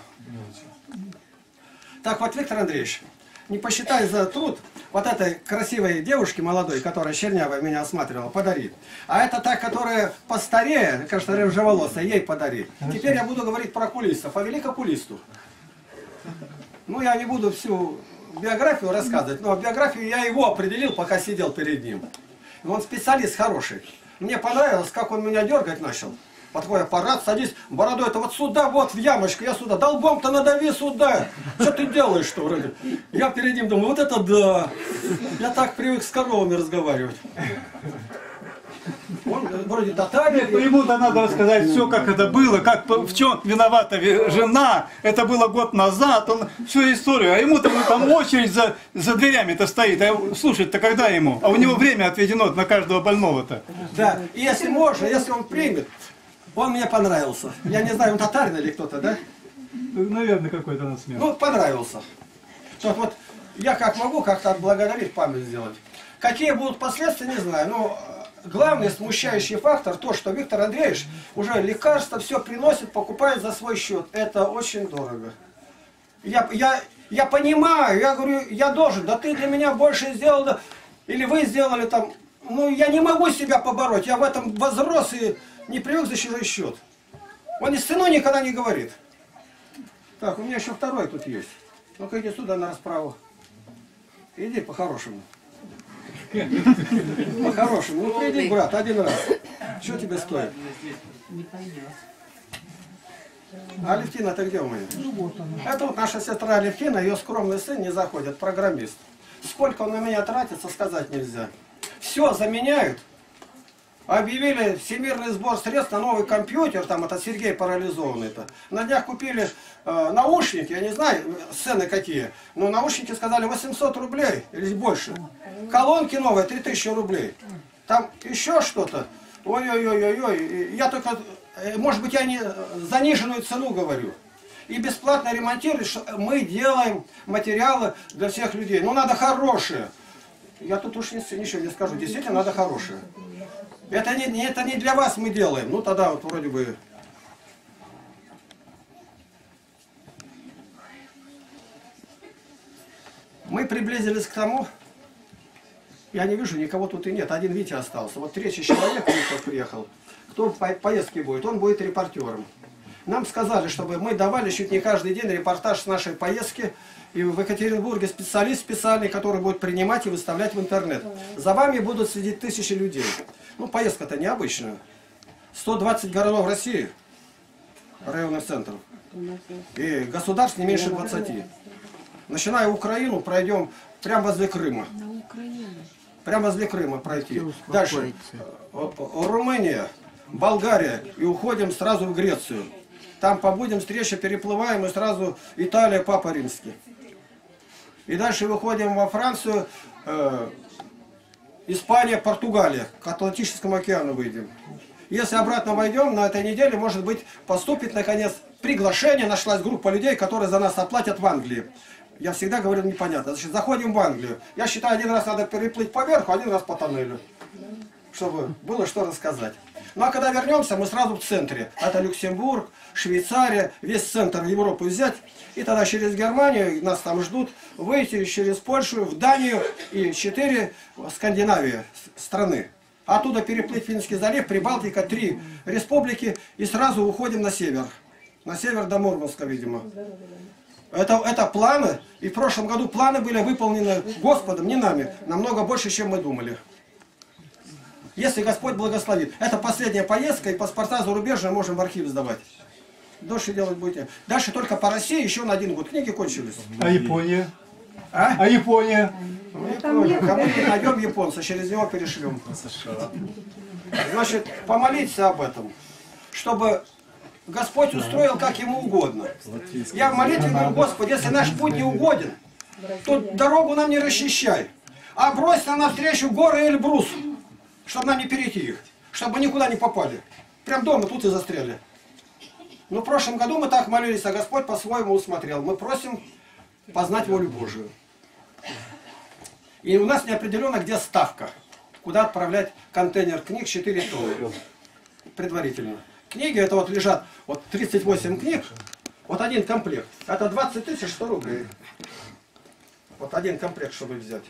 Так вот, Виктор Андреевич, не посчитай за труд вот этой красивой девушке молодой, которая чернявая меня осматривала, подари. А это та, которая постарее, кажется, рыжеволосая, ей подари. Теперь я буду говорить про окулистов, о великокулисту. Ну, я не буду всю биографию рассказывать, но биографию я его определил, пока сидел перед ним. Он специалист хороший. Мне понравилось, как он меня дергать начал. Под твой аппарат, садись, бородой, это вот сюда, вот в ямочку, я сюда, долбом-то надави сюда. Что ты делаешь-то вроде? Я перед ним думаю, вот это да. Я так привык с коровами разговаривать. Он вроде татарин. Нет, ну ему-то надо рассказать все, как это было, как, в чем виновата жена. Это было год назад, он всю историю. А ему-то ну, там очередь за, за дверями-то стоит. А слушать-то когда ему? А у него время отведено на каждого больного-то. Да, и если можно, если он примет, он мне понравился. Я не знаю, он татарин или кто-то, да? Наверное, какой-то на смерть. Ну, понравился. Вот, вот я как могу как-то отблагодарить, память сделать. Какие будут последствия, не знаю. Но главный смущающий фактор то, что Виктор Андреевич уже лекарства все приносит, покупает за свой счет. Это очень дорого. Я, я, я понимаю, я говорю, я должен, да ты для меня больше сделал, да, или вы сделали там. Ну, я не могу себя побороть, я в этом возрос и не привык за чужой счет. Он и с ценой никогда не говорит. Так, у меня еще второй тут есть. Ну-ка иди сюда на расправу. Иди по-хорошему. По-хорошему. Ну приди, брат, один раз. Что тебе стоит? А Алевтина, ты где у меня? Это вот наша сестра Алевтина, ее скромный сын не заходит, программист. Сколько он на меня тратится, сказать нельзя. Все заменяют. Объявили всемирный сбор средств на новый компьютер, там это Сергей парализованный-то. На днях купили э, наушники, я не знаю, цены какие, но наушники сказали восемьсот рублей или больше. Колонки новые три тысячи рублей. Там еще что-то. Ой-ой-ой-ой-ой. Я только, может быть, я не заниженную цену говорю. И бесплатно ремонтируют, что мы делаем материалы для всех людей. Но надо хорошие. Я тут уж ничего не скажу, действительно надо хорошие. Это не, это не для вас мы делаем. Ну тогда вот вроде бы... Мы приблизились к тому, я не вижу, никого тут и нет, один Витя остался. Вот третий человек приехал, кто в поездке будет, он будет репортером. Нам сказали, чтобы мы давали чуть не каждый день репортаж с нашей поездки. И в Екатеринбурге специалист специальный, который будет принимать и выставлять в интернет. За вами будут следить тысячи людей. Ну, поездка-то необычная. сто двадцать городов России, районных центров. И государств не меньше двадцати. Начиная Украину, пройдем прямо возле Крыма. Прямо возле Крыма пройти. Дальше. Румыния, Болгария. И уходим сразу в Грецию. Там побудем, встреча, переплываем и сразу Италия, Папа Римский. И дальше выходим во Францию, э, Испания, Португалия. К Атлантическому океану выйдем. Если обратно войдем, на этой неделе, может быть, поступит, наконец, приглашение. Нашлась группа людей, которые за нас оплатят в Англии. Я всегда говорил непонятно. Значит, заходим в Англию. Я считаю, один раз надо переплыть по верху, один раз по тоннелю. Чтобы было что рассказать. Ну а когда вернемся, мы сразу в центре. Это Люксембург, Швейцария, весь центр Европы взять. И тогда через Германию, нас там ждут, выйти через Польшу, в Данию и четыре Скандинавии страны. Оттуда переплыть Финский залив, Прибалтика, три республики и сразу уходим на север. На север до Мурманска, видимо. Это, это планы, и в прошлом году планы были выполнены Господом, не нами, намного больше, чем мы думали. Если Господь благословит. Это последняя поездка, и паспорта зарубежные можем в архив сдавать. Дольше делать будете. Дальше только по России еще на один год. Книги кончились. А Япония? А, а Япония? Ну, Япония. Кому-нибудь найдем японца, через него перешлем. Значит, помолиться об этом, чтобы Господь устроил как ему угодно. Я в молитве говорю: Господи, если наш путь не угоден, то дорогу нам не расчищай, а брось нам навстречу горы Эльбрус, чтобы нам не перейти их, чтобы мы никуда не попали. Прям дома тут и застряли. Но в прошлом году мы так молились, а Господь по-своему усмотрел. Мы просим познать волю Божию. И у нас не определено, где ставка, куда отправлять контейнер книг четыре тонны предварительно. Книги это вот лежат, вот тридцать восемь книг, вот один комплект. Это двадцать тысяч сто рублей. Вот один комплект, чтобы взять.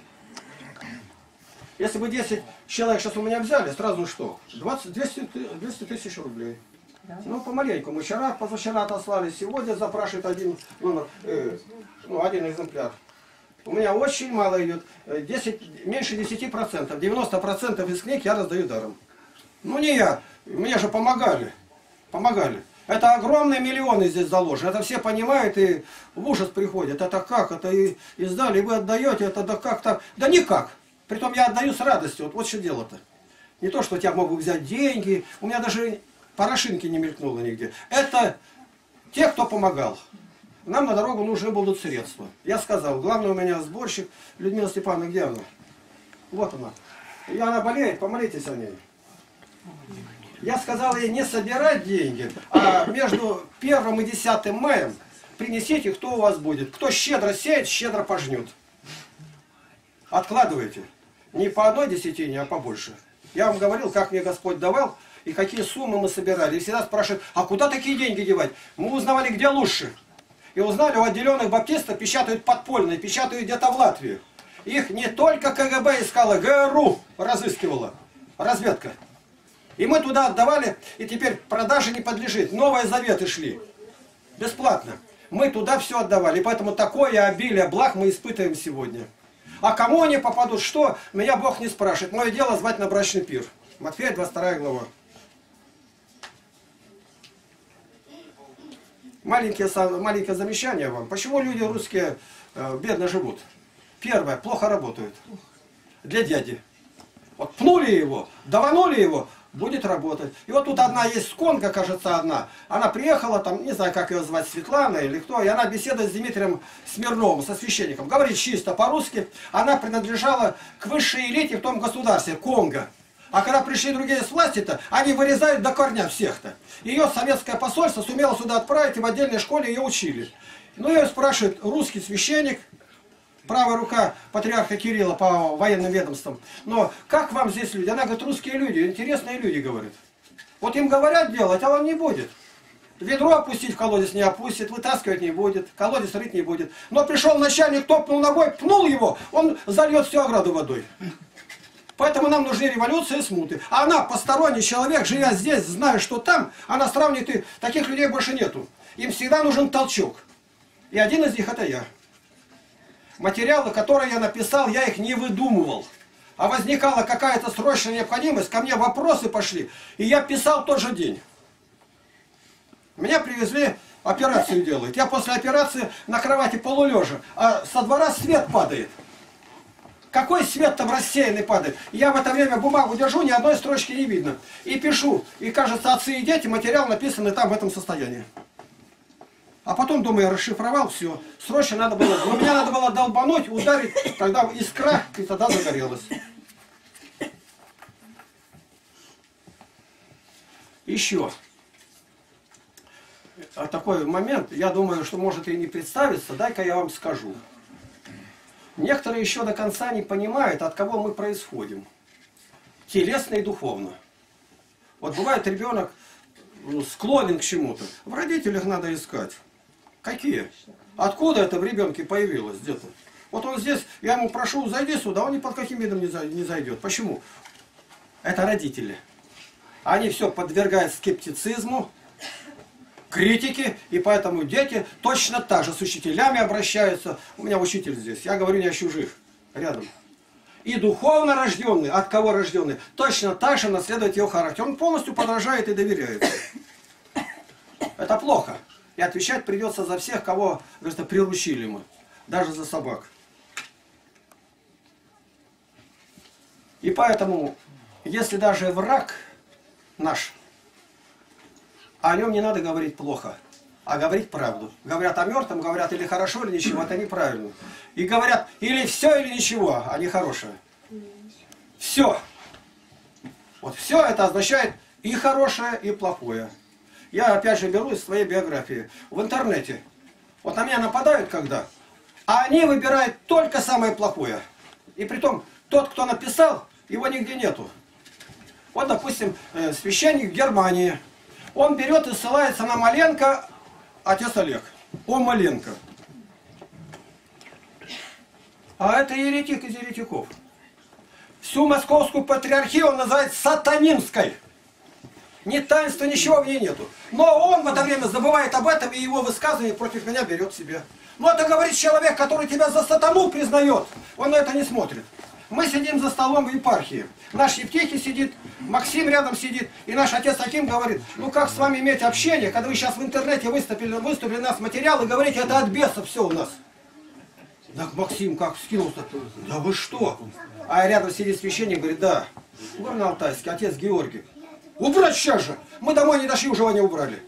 Если бы десять человек сейчас у меня взяли, сразу что? двадцать, двести тысяч рублей. Ну, помаленьку. Мы вчера, позавчера отослали, сегодня запрашивает один, номер, э, ну, один экземпляр. У меня очень мало идет. десять, меньше десяти процентов. девяносто процентов из книг я раздаю даром. Ну, не я. Мне же помогали. Помогали. Это огромные миллионы здесь заложены. Это все понимают и в ужас приходят. Это как? Это и издали, и вы отдаете. Это да как так? Да никак. Притом я отдаю с радостью. Вот, вот что дело-то. Не то, что я могу взять деньги. У меня даже порошинки не мелькнуло нигде. Это те, кто помогал. Нам на дорогу нужны будут средства. Я сказал, главный у меня сборщик Людмила Степановна, где она? Вот она. И она болеет, помолитесь о ней. Я сказал ей не собирать деньги, а между первым и десятым маем принесите, кто у вас будет. Кто щедро сеет, щедро пожнет. Откладывайте. Не по одной десятине, а побольше. Я вам говорил, как мне Господь давал и какие суммы мы собирали. И всегда спрашивают, а куда такие деньги девать? Мы узнавали, где лучше. И узнали, у отделенных баптистов печатают подпольные, печатают где-то в Латвии. Их не только КГБ искала, ГРУ разыскивала, разведка. И мы туда отдавали, и теперь продаже не подлежит. Новые заветы шли. Бесплатно. Мы туда все отдавали. И поэтому такое обилие благ мы испытываем сегодня. А кому они попадут, что, меня Бог не спрашивает. Мое дело звать на брачный пир. Матфея, двадцать вторая глава. Маленькие, маленькое замечание вам. Почему люди русские э, бедно живут? Первое, плохо работают. Для дяди. Вот пнули его, даванули его, будет работать. И вот тут одна есть сконка, кажется, одна. Она приехала, там, не знаю, как ее звать, Светлана или кто, и она беседует с Дмитрием Смирновым, со священником. Говорит чисто по-русски. Она принадлежала к высшей элите в том государстве, Конго. А когда пришли другие с власти-то, они вырезают до корня всех-то. Ее советское посольство сумело сюда отправить, и в отдельной школе ее учили. Ну, ее спрашивает русский священник, правая рука патриарха Кирилла по военным ведомствам. Но как вам здесь люди? Она говорит, русские люди, интересные люди, говорит. Вот им говорят делать, а он не будет. Ведро опустить в колодец не опустит, вытаскивать не будет, колодец рыть не будет. Но пришел начальник, топнул ногой, пнул его, он зальет всю ограду водой. Поэтому нам нужны революции и смуты. А она, посторонний человек, живя здесь, зная, что там, она сравнит, и таких людей больше нету. Им всегда нужен толчок. И один из них это я. Материалы, которые я написал, я их не выдумывал. А возникала какая-то срочная необходимость, ко мне вопросы пошли, и я писал тот же день. Меня привезли, операцию делают. Я после операции на кровати полулежа, а со двора свет падает. Какой свет там рассеянный падает? Я в это время бумагу держу, ни одной строчки не видно. И пишу. И кажется, отцы и дети, материал написанный там в этом состоянии. А потом, думаю, я расшифровал все. Срочно надо было... Но меня надо было долбануть, ударить, тогда искра, и тогда загорелась. Еще. А такой момент, я думаю, что может и не представиться, дай-ка я вам скажу. Некоторые еще до конца не понимают, от кого мы происходим. Телесно и духовно. Вот бывает ребенок склонен к чему-то. В родителях надо искать. Какие? Откуда это в ребенке появилось где-то? Вот он здесь, я ему прошу, зайди сюда, он ни под каким видом не зайдет. Почему? Это родители. Они все подвергают скептицизму, критики, и поэтому дети точно так же с учителями обращаются. У меня учитель здесь, я говорю не о чужих, рядом. И духовно рожденный, от кого рожденный, точно так же наследует его характер. Он полностью подражает и доверяет. Это плохо. И отвечать придется за всех, кого, говорится, приручили мы. Даже за собак. И поэтому, если даже враг наш, о нем не надо говорить плохо, а говорить правду. Говорят о мертвом, говорят или хорошо, или ничего, это неправильно. И говорят или все, или ничего, а не хорошее. Все. Вот все это означает и хорошее, и плохое. Я опять же беру из своей биографии. В интернете. Вот на меня нападают когда, а они выбирают только самое плохое. И притом, тот, кто написал, его нигде нету. Вот, допустим, священник в Германии. Он берет и ссылается на Маленко, отец Олег. Он Маленко. А это еретик из еретиков. Всю московскую патриархию он называет сатанинской. Ни таинства, ничего в ней нету. Но он в это время забывает об этом, и его высказывание против меня берет себе. Но это говорит человек, который тебя за сатану признает. Он на это не смотрит. Мы сидим за столом в епархии. Наш Евтихий сидит, Максим рядом сидит, и наш отец Аким говорит, ну как с вами иметь общение, когда вы сейчас в интернете выступили, выступили у нас материал и говорите, это от бесов все у нас. Так Максим как скинулся, да вы что? А рядом сидит священник, говорит, да, Горно-Алтайский, отец Георгий. Убрать сейчас же! Мы домой не дошли, уже его не убрали.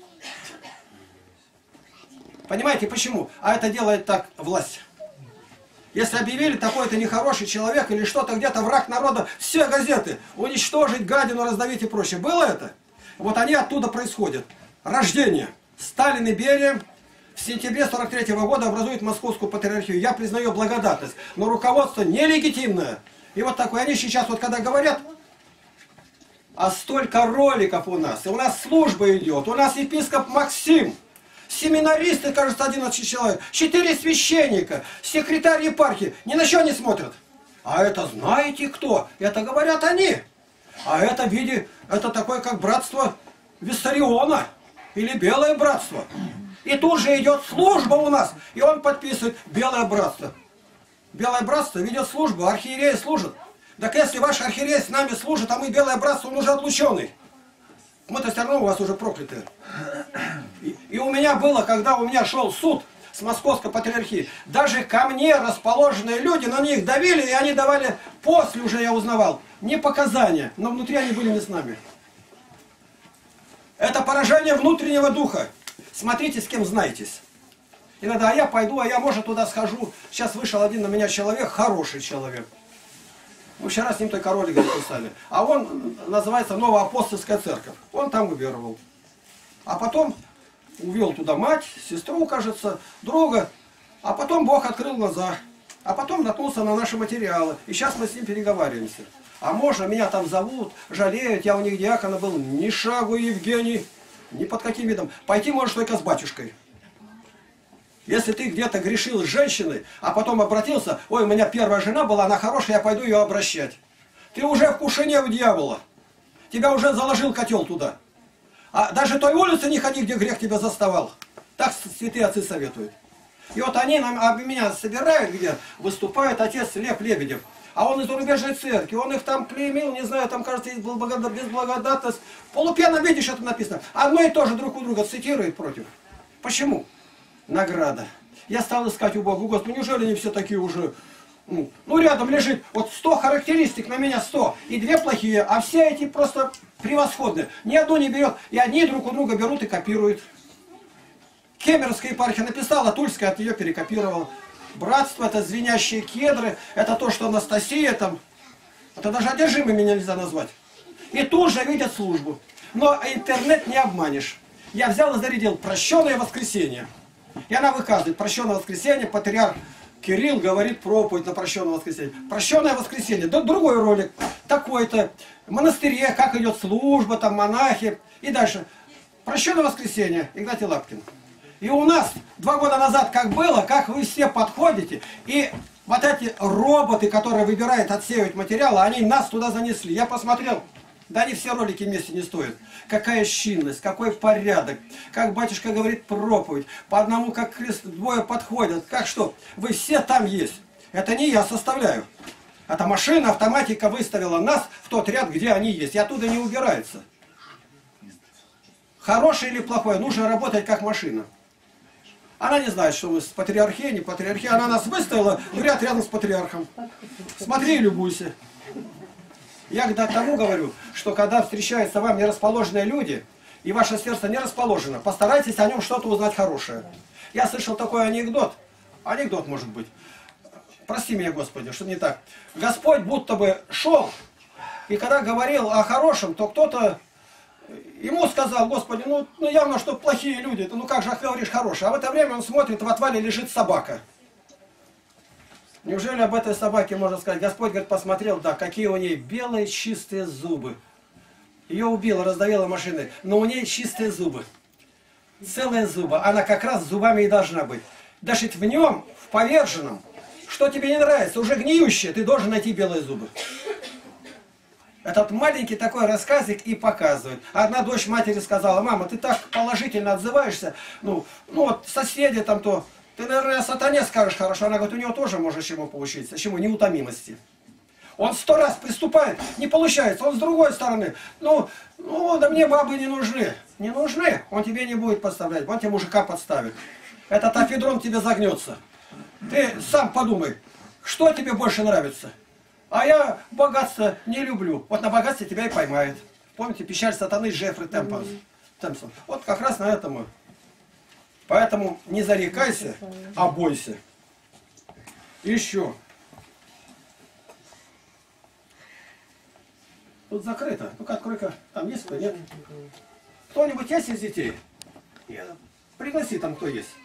Понимаете, почему? А это делает так власть. Если объявили, такой-то нехороший человек или что-то где-то враг народа, все газеты, уничтожить, гадину раздавить и прочее. Было это? Вот они оттуда происходят. Рождение. Сталин и Берия в сентябре сорок третьего года образуют Московскую патриархию. Я признаю благодатность, но руководство нелегитимное. И вот такое. Они сейчас вот когда говорят, а столько роликов у нас, и у нас служба идет, у нас епископ Максим, семинаристы, кажется, одиннадцать человек, четыре священника, секретарь епархии, ни на что не смотрят. А это знаете кто? Это говорят они. А это в виде, это такое как братство Виссариона или Белое братство. И тут же идет служба у нас, и он подписывает Белое братство. Белое братство ведет службу, архиереи служат. Так если ваш архиерей с нами служит, а мы Белое братство, он уже отлученный. Мы-то все равно у вас уже проклятые. И, и у меня было, когда у меня шел суд с Московской патриархией, даже ко мне расположенные люди, на них давили, и они давали, после уже я узнавал, не показания, но внутри они были не с нами. Это поражение внутреннего духа. Смотрите, с кем знаетесь. Иногда, а я пойду, а я, может, туда схожу. Сейчас вышел один на меня человек, хороший человек. Мы вчера с ним только ролик записали. А он называется Новоапостольская церковь. Он там уверовал. А потом увел туда мать, сестру, кажется, друга. А потом Бог открыл глаза. А потом наткнулся на наши материалы. И сейчас мы с ним переговариваемся. А можно, меня там зовут, жалеют, я у них диакона был. Ни шагу, Евгений, ни под каким видом. Пойти можешь только с батюшкой. Если ты где-то грешил с женщиной, а потом обратился, ой, у меня первая жена была, она хорошая, я пойду ее обращать. Ты уже в кушане у дьявола. Тебя уже заложил котел туда. А даже той улицы не ходи, где грех тебя заставал. Так святые отцы советуют. И вот они нам, а меня собирают, где выступает отец Лев Лебедев. А он из зарубежной церкви, он их там клеймил, не знаю, там, кажется, безблагодатность. В полупьяном виде что-то написано. Одно и то же друг у друга цитирует против. Почему? Награда. Я стал искать у Бога. Господи, неужели они все такие уже Ну, ну, рядом лежит вот сто характеристик, на меня сто, и две плохие, а все эти просто превосходные. Ни одну не берет, и одни друг у друга берут и копируют. Кемеровская епархия написала, Тульская от нее перекопировала. Братство, это звенящие кедры, это то, что Анастасия там, это даже одержимым меня нельзя назвать. И тут же видят службу. Но интернет не обманешь. Я взял и зарядил «Прощенное воскресенье». И она выказывает «Прощенное воскресенье», патриарх Кирилл говорит проповедь на прощенное воскресенье. Прощенное воскресенье. Да, другой ролик. Такой-то. В монастыре, как идет служба, там монахи. И дальше. Прощенное воскресенье. Игнатий Лапкин. И у нас два года назад как было, как вы все подходите. И вот эти роботы, которые выбирают отсеивать материалы, они нас туда занесли. Я посмотрел. Да они все ролики вместе не стоят. Какая щинность, какой порядок. Как батюшка говорит проповедь. По одному как крест, двое подходят. Как что? Вы все там есть. Это не я составляю. Это машина, автоматика выставила нас в тот ряд, где они есть. И оттуда не убирается. Хорошее или плохое, нужно работать как машина. Она не знает, что мы с патриархией, не патриархией. Она нас выставила в ряд рядом с патриархом. Смотри и любуйся. Я к тому говорю, что когда встречаются вам нерасположенные люди, и ваше сердце не расположено, постарайтесь о нем что-то узнать хорошее. Я слышал такой анекдот. Анекдот может быть. Прости меня, Господи, что не так. Господь будто бы шел, и когда говорил о хорошем, то кто-то ему сказал: Господи, ну, ну явно, что плохие люди, ну как же говоришь хорошее? А в это время он смотрит, в отвале лежит собака. Неужели об этой собаке можно сказать? Господь, говорит, посмотрел, да, какие у ней белые чистые зубы. Ее убило, раздавило машиной, но у нее чистые зубы. Целые зубы. Она как раз с зубами и должна быть. Даже в нем, в поверженном, что тебе не нравится, уже гниющее, ты должен найти белые зубы. Этот маленький такой рассказик и показывает. Одна дочь матери сказала: мама, ты так положительно отзываешься, ну, ну вот соседи там то... Ты, наверное, сатане скажешь хорошо. Она говорит, у него тоже можно чему поучиться. Чему? Неутомимости. Он сто раз приступает, не получается. Он с другой стороны. Ну, ну, да мне бабы не нужны. Не нужны. Он тебе не будет подставлять. Он тебе мужика подставит. Этот афедрон тебе загнется. Ты сам подумай, что тебе больше нравится. А я богатство не люблю. Вот на богатстве тебя и поймает. Помните, печаль сатаны Джеффри Темпсон. Вот как раз на этом. Поэтому не зарекайся, а бойся. Еще. Тут закрыто. Ну-ка, открой-ка. Там есть кто? Нет? Кто-нибудь есть из детей? Пригласи там, кто есть.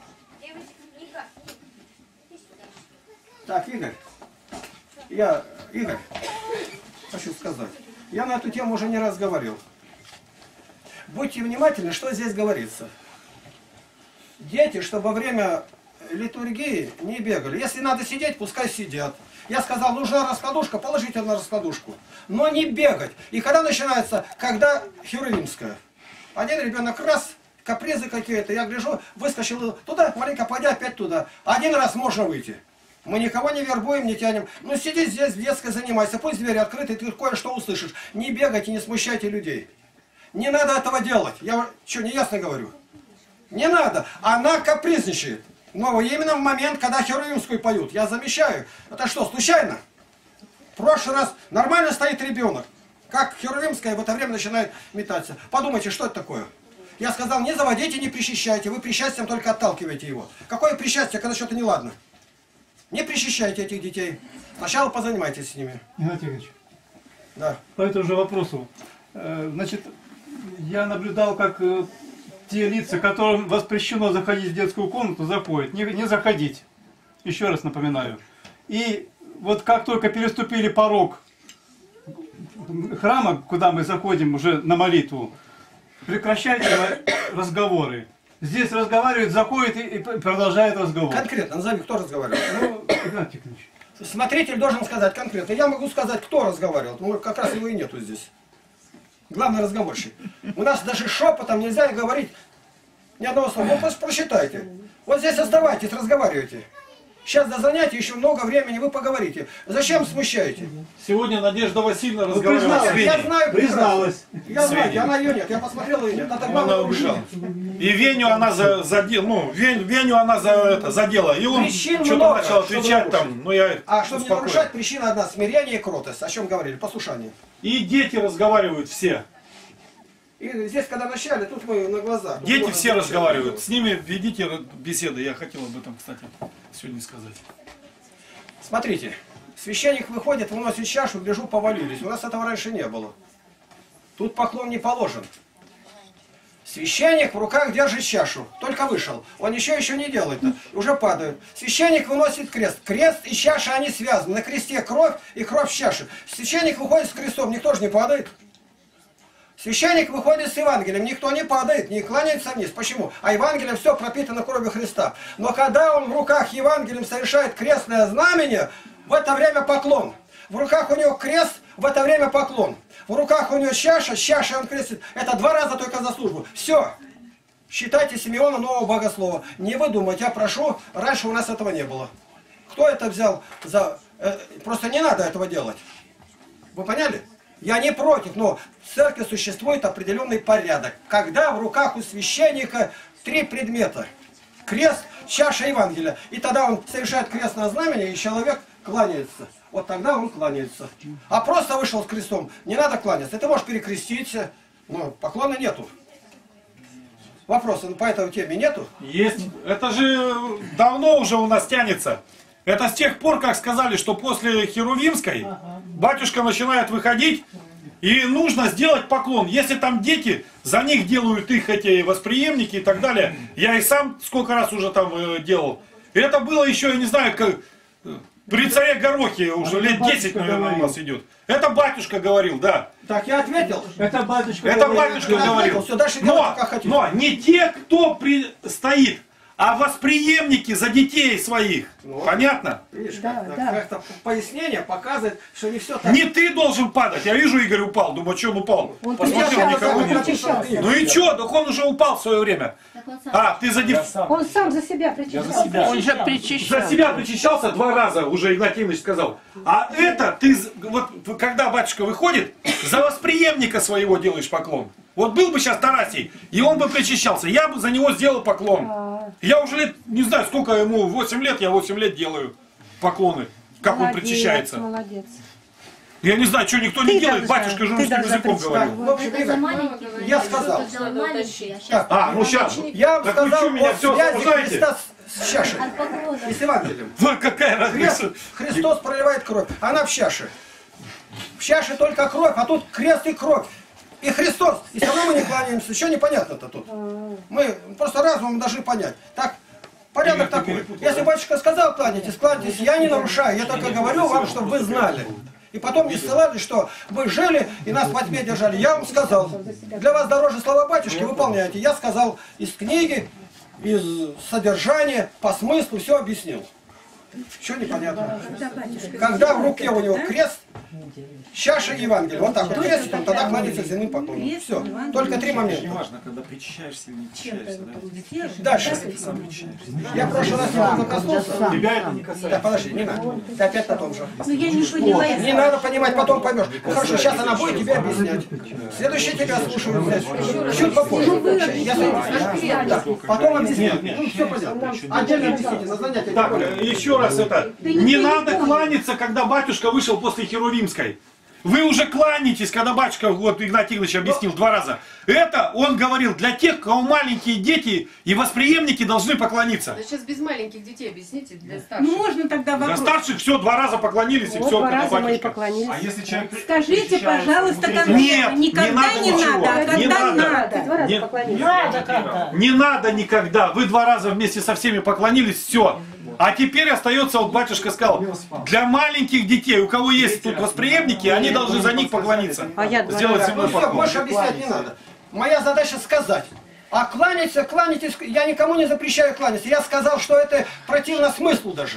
Так, Игорь. Я, Игорь, хочу сказать. Я на эту тему уже не раз говорил. Будьте внимательны, что здесь говорится. Дети, чтобы во время литургии не бегали. Если надо сидеть, пускай сидят. Я сказал, нужна раскладушка, положите на раскладушку. Но не бегать. И когда начинается, когда херувимская. Один ребенок раз, капризы какие-то, я гляжу, выскочил туда, маленько пойдя, опять туда. Один раз можно выйти. Мы никого не вербуем, не тянем. Ну сиди здесь, в детской занимайся, пусть двери открыты, ты кое-что услышишь. Не бегайте, не смущайте людей. Не надо этого делать. Я что, не ясно говорю? Не надо. Она капризничает. Но именно в момент, когда херувимскую поют. Я замечаю. Это что, случайно? В прошлый раз нормально стоит ребенок. Как херувимская в это время начинает метаться. Подумайте, что это такое? Я сказал, не заводите, не причащайте. Вы причастием только отталкиваете его. Какое причастие, когда что-то неладно? Не причащайте этих детей. Сначала позанимайтесь с ними. Игнатий Игоревич. Да. По этому же вопросу. Значит, я наблюдал, как те лица, которым воспрещено заходить в детскую комнату, заходят. Не, не заходить. Еще раз напоминаю. И вот как только переступили порог храма, куда мы заходим уже на молитву, прекращайте разговоры. Здесь разговаривает, заходит и продолжает разговор. Конкретно, назови, кто разговаривал. Ну, Игнатий Игоревич. Смотритель должен сказать конкретно. Я могу сказать, кто разговаривал. Ну, как раз его и нету здесь. Главный разговорщик. У нас даже шепотом нельзя говорить ни одного слова. Ну, просто прочитайте. Вот здесь оставайтесь, разговаривайте. Сейчас до занятия еще много времени, вы поговорите. Зачем смущаете? Сегодня Надежда Васильевна Вы разговаривала с призналась, я Веней. знаю, Призналась. Я знаю, она ее нет, я посмотрел ее нет. Это Она убежала. И Веню она за, задела, ну, Вен, Веню она за это задела. И он Причин что-то много, начал чтобы отвечать нарушить. там. Ну я А чтобы не успокоил. нарушать, причина одна: смирение и кротость. О чем говорили? Послушание. И дети разговаривают все. И здесь, когда вначале, тут мы на глазах. Дети Можно все начать. разговаривают. С ними ведите беседы. Я хотел об этом, кстати, сегодня сказать. Смотрите, священник выходит, выносит чашу, гляжу, повалились. У нас этого раньше не было. Тут поклон не положен. Священник в руках держит чашу, только вышел. Он ничего еще не делает-то, уже падают. Священник выносит крест. Крест и чаша, они связаны. На кресте кровь и кровь в чаше. Священник выходит с крестом, никто же не падает. Священник выходит с Евангелием, никто не падает, не кланяется вниз. Почему? А Евангелие все пропитано кровью Христа. Но когда он в руках Евангелием совершает крестное знамение, в это время поклон. В руках у него крест, в это время поклон. В руках у него чаша, с чашей он крестит. Это два раза только за службу. Все. Считайте Симеона нового богослова. Не выдумайте, я прошу, раньше у нас этого не было. Кто это взял за... Э, просто не надо этого делать. Вы поняли? Я не против, но в церкви существует определенный порядок. Когда в руках у священника три предмета. Крест, чаша Евангелия. И тогда он совершает крестное знамение, и человек кланяется. Вот тогда он кланяется. А просто вышел с крестом, не надо кланяться. Ты можешь перекреститься, но поклона нету. Вопросов по этой теме нету? Есть. Это же давно уже у нас тянется. Это с тех пор, как сказали, что после Херувимской батюшка начинает выходить, и нужно сделать поклон. Если там дети, за них делают их эти восприемники и так далее. Я и сам сколько раз уже там э, делал. И это было еще, я не знаю, как при царе Горохе, уже лет десять, наверное, у нас идет. Это батюшка говорил, да. Так, я ответил. Это батюшка Это говорил. батюшка Я говорил. ответил. Все, дальше Но, делайте, как хотите. но не те, кто при... стоит, а восприемники за детей своих. Вот. Понятно? Видишь, Да, как, да. как-то пояснение показывает, что не все так. Не ты должен падать. Я вижу, Игорь упал. Думаю, что он упал? Он Посмотрел, причащался, никого он нет. причащался. Ну и что? Так он уже упал в свое время. А, ты за, дев... Он сам за себя причащался. Он же причащал. за себя причащался два раза, уже Игнатий Иванович сказал. А это ты, з- вот когда батюшка выходит, за восприемника своего делаешь поклон. Вот был бы сейчас Тарасий, и он бы причащался, я бы за него сделал поклон. Я уже лет, не знаю, сколько ему, восемь лет, я восемь лет делаю поклоны, как он причащается. Молодец. Я не знаю, что никто не Ты делает, должна, батюшка ты же русским должна языком прочитать. говорил. В общем, Игорь, я сказал. Так, а, ну сейчас. Я вам Так вы сказал что, меня о все связи осуждаете? Христа с, с чашей и с Евангелием. Вот какая Крест, разница. Христос проливает кровь, она в чаше. В чаше только кровь, а тут крест и кровь. И Христос. И все равно мы не кланяемся. Еще непонятно-то тут. Мы просто разумом должны понять. Так, порядок такой. Если батюшка сказал кланяйтесь, кланяйтесь, я не нарушаю. Я только говорю вам, чтобы вы знали. И потом не ссылались, что вы жили и нас во тьме держали. Я вам сказал, для вас дороже слова батюшки, выполняйте. Я сказал из книги, из содержания, по смыслу, все объяснил. Что непонятно? Когда в руке у него крест, чаша Евангелия, вот так вот крест, он тогда кланяется земным поклоном. Все, только три момента. Важно, когда причащаешься или не причащаешься. Да? Дальше. Ты сам причащаешься. Я в прошлый раз немного коснулся. Тебя это не касается. Да, подожди, не надо. Ты опять на том же. Ну я не поняла. Не надо понимать, потом поймешь. Ну, хорошо, сейчас она будет тебе объяснять. Следующий тебя слушаю здесь. Чуть попозже. Я согласен. Да, потом объясню. Ну, все понятно. Отдельно объясните, на занятии. Так, еще раз это. Не надо кланяться, когда батюшка вышел после Херувимской. Вы уже кланяетесь, когда батюшка, вот Игнатий Иванович объяснил два раза. Это он говорил для тех, у кого маленькие дети и восприемники должны поклониться. Да сейчас без маленьких детей объясните для старших. Ну можно тогда Для вопрос. старших все, два раза поклонились и Вот все, два когда раза мы и батюшка. поклонились. А если человек Скажите, причащается пожалуйста, внутри конкретно. Нет, не Никогда надо не ничего. надо, а Не когда надо. надо. Два раза Нет. поклонились. Не надо никогда. Вы два раза вместе со всеми поклонились, все. А теперь остается, вот батюшка сказал, для маленьких детей, у кого есть тут восприемники, они должны за них поклониться. А я два Сделать раза. земной Ну все, поклон. больше объяснять не надо. Моя задача сказать. А кланяться, кланяйтесь, я никому не запрещаю кланяться. Я сказал, что это противно смыслу даже.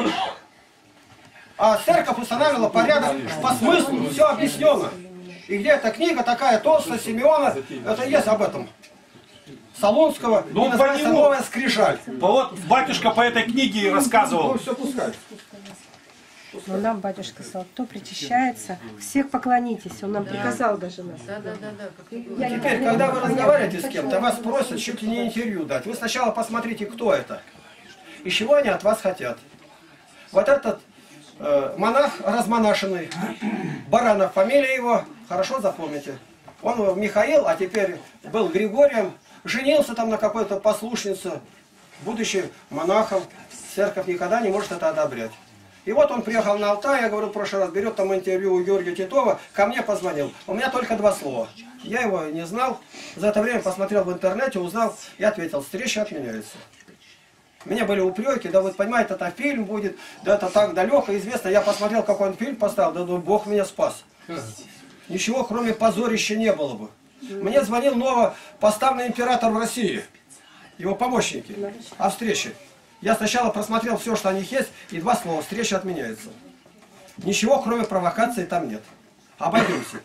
А церковь устанавливала порядок по смыслу, все объяснено. И где эта книга такая толстая, Симеона, это есть об этом. Солунского, Ну, и называется по нему- «Новая скрижаль». Вот батюшка по этой книге и рассказывал. Ну, все пускай. Но нам батюшка сказал, кто причащается, всех поклонитесь. Он нам приказал даже нас. Да, да, да, да. Теперь, когда вы разговариваете с кем-то, вас просят чуть ли не интервью дать. Вы сначала посмотрите, кто это. И чего они от вас хотят. Вот этот э, монах размонашенный, Баранов, фамилия его, хорошо запомните. Он Михаил, а теперь был Григорием, женился там на какой-то послушнице, будучи монахом. Церковь никогда не может это одобрять. И вот он приехал на Алтай, я говорю, в прошлый раз, берет там интервью у Георгия Титова, ко мне позвонил. У меня только два слова. Я его не знал. За это время посмотрел в интернете, узнал и ответил, встреча отменяется. У меня были упреки, да вот понимаете, это фильм будет, да это так далеко, известно. Я посмотрел, какой он фильм поставил, да думаю, Бог меня спас. Ничего, кроме позорища, не было бы. Мне звонил новопоставленный император в России, его помощники, о встрече. Я сначала просмотрел все, что о них есть, и два слова, встреча отменяется. Ничего, кроме провокации, там нет. Обойдемся.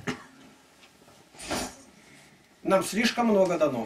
Нам слишком много дано.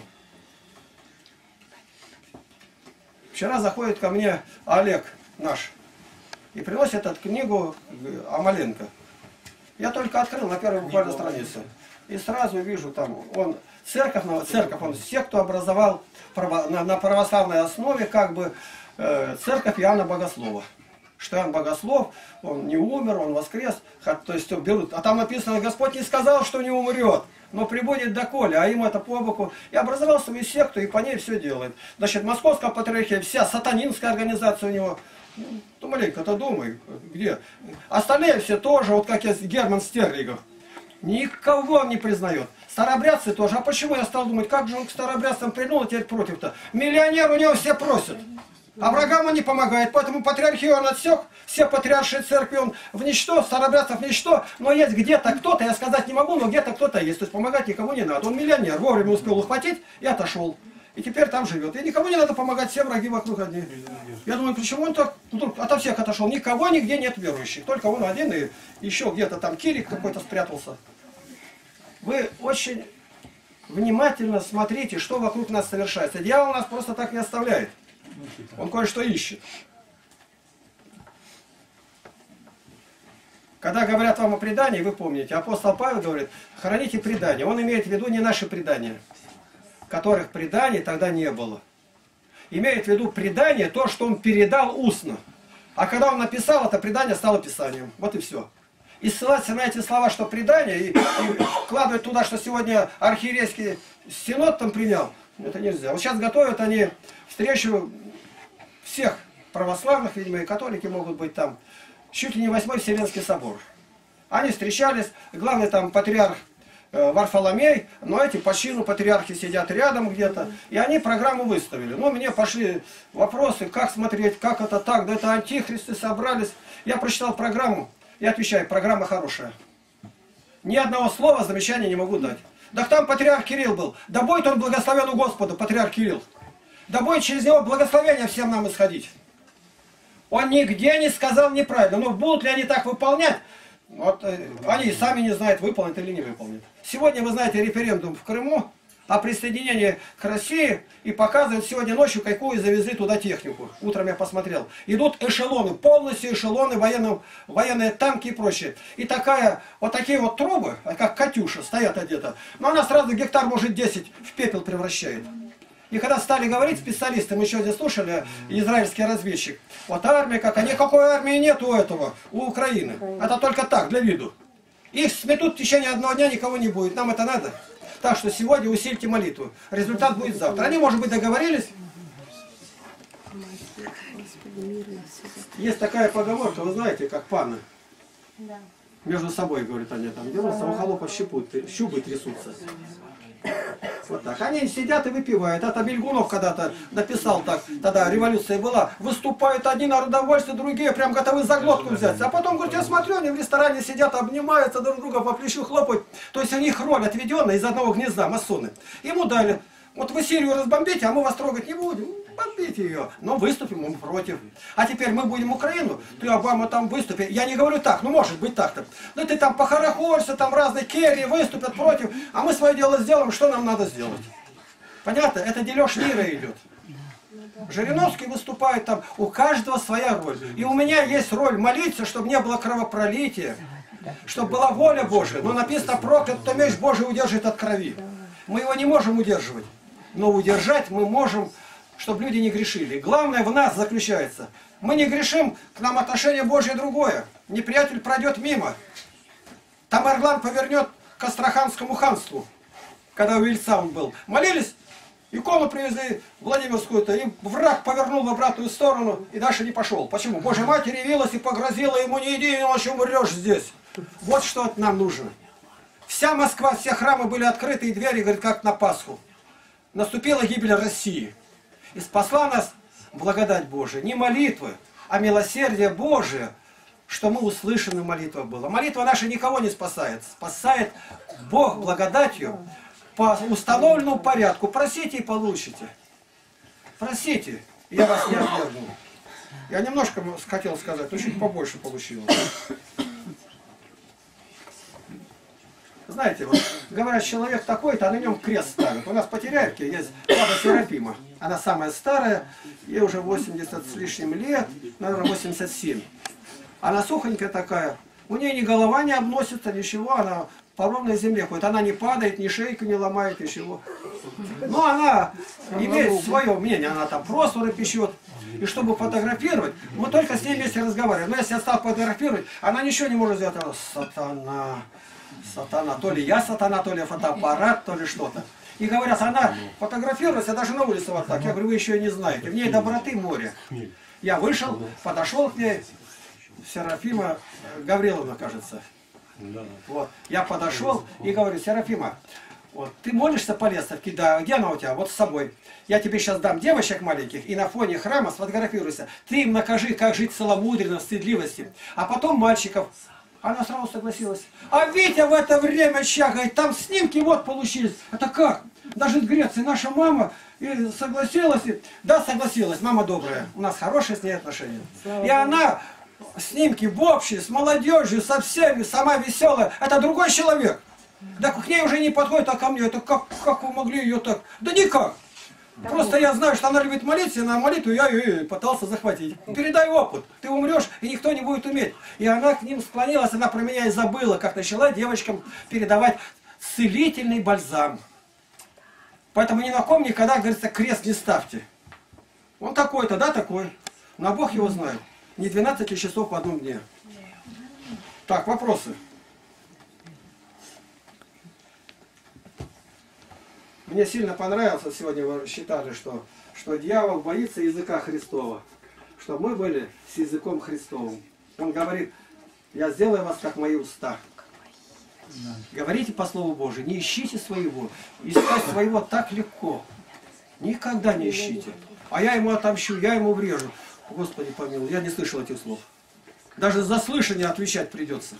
Вчера заходит ко мне Олег наш и приносит эту книгу Амаленко. Я только открыл на первой буквально странице. И сразу вижу там, он церковь, церковь он секту образовал на, на православной основе, как бы э, церковь Иоанна Богослова. Что Иоанн Богослов, он не умер, он воскрес. То есть берут, а там написано, Господь не сказал, что не умрет, но прибудет доколе, а ему это по боку. И образовал свою секту, и по ней все делает. Значит, Московская патриархия, вся сатанинская организация у него. Ну, маленько-то думай, где. Остальные все тоже, вот как я, Герман Стерлигов. Никого он не признает. Старобрядцы тоже. А почему я стал думать, как же он к старобрядцам прильнул, а теперь против-то? Миллионер у него все просят. А врагам он не помогает. Поэтому патриархию он отсек. Все патриаршие церкви он в ничто, старобрядцев в ничто. Но есть где-то кто-то, я сказать не могу, но где-то кто-то есть. То есть помогать никому не надо. Он миллионер. Вовремя успел ухватить и отошел. И теперь там живет. И никому не надо помогать, все враги вокруг одни. Я думаю, почему он так ну, ото всех отошел? Никого нигде нет верующих. Только он один и еще где-то там Кирик какой-то спрятался. Вы очень внимательно смотрите, что вокруг нас совершается. Дьявол нас просто так не оставляет. Он кое-что ищет. Когда говорят вам о предании, вы помните, апостол Павел говорит, храните предание. Он имеет в виду не наши предания, которых преданий тогда не было. Имеет в виду предание, то, что он передал устно. А когда он написал, это предание стало писанием. Вот и все. И ссылаться на эти слова, что предание, и, и вкладывать туда, что сегодня архиерейский синод там принял, это нельзя. Вот сейчас готовят они встречу всех православных, видимо, и католики могут быть там, чуть ли не восьмой Вселенский собор. Они встречались, главный там патриарх Варфоломей, но эти по чину патриархи сидят рядом где-то, и они программу выставили. Ну, мне пошли вопросы, как смотреть, как это так, да это антихристы собрались. Я прочитал программу, и отвечаю, программа хорошая. Ни одного слова замечания не могу дать. Да там патриарх Кирилл был, да будет он благословен у Господа, патриарх Кирилл. Да будет через него благословение всем нам исходить. Он нигде не сказал неправильно, но будут ли они так выполнять? Вот, э, они сами не знают, выполнят или не выполнят. Сегодня, вы знаете, референдум в Крыму о присоединении к России, и показывают сегодня ночью, какую завезли туда технику. Утром я посмотрел. Идут эшелоны, полностью эшелоны, военные, военные танки и прочее. И такая, вот такие вот трубы, как Катюша, стоят одета. Но она сразу гектар, может, десять в пепел превращает. И когда стали говорить специалисты, мы еще здесь слушали, израильский разведчик, вот армия какая, никакой армии нет у этого, у Украины. Это только так, для виду. Их сметут в течение одного дня, никого не будет. Нам это надо. Так что сегодня усильте молитву. Результат будет завтра. Они, может быть, договорились? Есть такая поговорка, вы знаете, как паны. Между собой, говорят они, там дерутся, у холопов щупы, щупы трясутся. Вот так. Они сидят и выпивают. Это Бельгунов когда-то написал так, тогда революция была. Выступают одни народовольцы, другие прям готовы за глотку взять. А потом, говорит, я смотрю, они в ресторане сидят, обнимаются, друг друга по плечу хлопают. То есть у них роль отведенная из одного гнезда, масоны. Ему дали, вот вы Сирию разбомбите, а мы вас трогать не будем. Бомбите ее, но выступим мы против. А теперь мы будем Украину, ты, Обама, там выступи. Я не говорю так, ну может быть так-то. Ну ты там похорохорься, там разные Керри выступят против, а мы свое дело сделаем, что нам надо сделать. Понятно? Это дележ мира идет. Жириновский выступает там, у каждого своя роль. И у меня есть роль молиться, чтобы не было кровопролития, чтобы была воля Божия. Но написано, проклят, кто меч Божий удержит от крови. Мы его не можем удерживать. Но удержать мы можем, чтобы люди не грешили. Главное в нас заключается. Мы не грешим, к нам отношение Божье другое. Неприятель пройдет мимо. Тамерлан повернет к Астраханскому ханству, когда у Ильца он был. Молились, икону привезли Владимирскую-то, и враг повернул в обратную сторону и дальше не пошел. Почему? Божья Матерь явилась и погрозила ему: не иди, иначе умрешь здесь. Вот что нам нужно. Вся Москва, все храмы были открыты, и двери, говорит, как на Пасху. Наступила гибель России. И спасла нас благодать Божия. Не молитвы, а милосердие Божие, что мы услышаны, молитва была. Молитва наша никого не спасает. Спасает Бог благодатью по установленному порядку. Просите и получите. Просите, я вас не отвергну. Я немножко хотел сказать, но чуть побольше получилось. Знаете, вот говорят, человек такой-то, а на нем крест ставят. У нас по Теряевке есть баба Серафима. Она самая старая, ей уже восемьдесят с лишним лет, наверное, восемьдесят семь. Она сухонькая такая, у нее ни голова не обносится, ничего, она по ровной земле ходит. Она не падает, ни шейку не ломает, ничего. Но она имеет свое мнение, она там просворы пищет. И чтобы фотографировать, мы только с ней вместе разговариваем. Но если я стал фотографировать, она ничего не может сделать. Она: сатана, сатана, то ли я сатана, то ли фотоаппарат, то ли что-то. И говорят, она фотографируется даже на улице вот так. Я говорю, вы еще и не знаете. В ней доброты море. Я вышел, подошел к ней. Серафима Гавриловна, кажется. Вот. Я подошел и говорю: Серафима, вот, ты молишься по лестовке? Да. Где она у тебя? Вот с собой. Я тебе сейчас дам девочек маленьких, и на фоне храма сфотографируйся. Ты им накажи, как жить целомудренно, в стыдливости. А потом мальчиков. Она сразу согласилась. А Витя в это время чагает, там снимки вот получились. Это как? Даже в Греции наша мама и согласилась. И... Да, согласилась, мама добрая. У нас хорошие с ней отношения. И она... Снимки в общей, с молодежью, со всеми, сама веселая. Это другой человек. Да к ней уже не подходит, а ко мне. Это как, как вы могли ее так? Да никак. Просто я знаю, что она любит молиться, и на молитву я ее пытался захватить. Передай опыт. Ты умрешь, и никто не будет уметь. И она к ним склонилась, она про меня и забыла, как начала девочкам передавать целительный бальзам. Поэтому ни на ком никогда, говорится, крест не ставьте. Он такой-то, да, такой. На Бог его знает. Не двенадцать часов в одном дне. Так, вопросы. Мне сильно понравилось, сегодня вы считали, что, что дьявол боится языка Христова. Что мы были с языком Христовым. Он говорит: я сделаю вас, как мои уста. Говорите по Слову Божию, не ищите своего. Искать своего так легко. Никогда не ищите. А я ему отомщу, я ему врежу. Господи помилуй, я не слышал этих слов. Даже за слышание отвечать придется.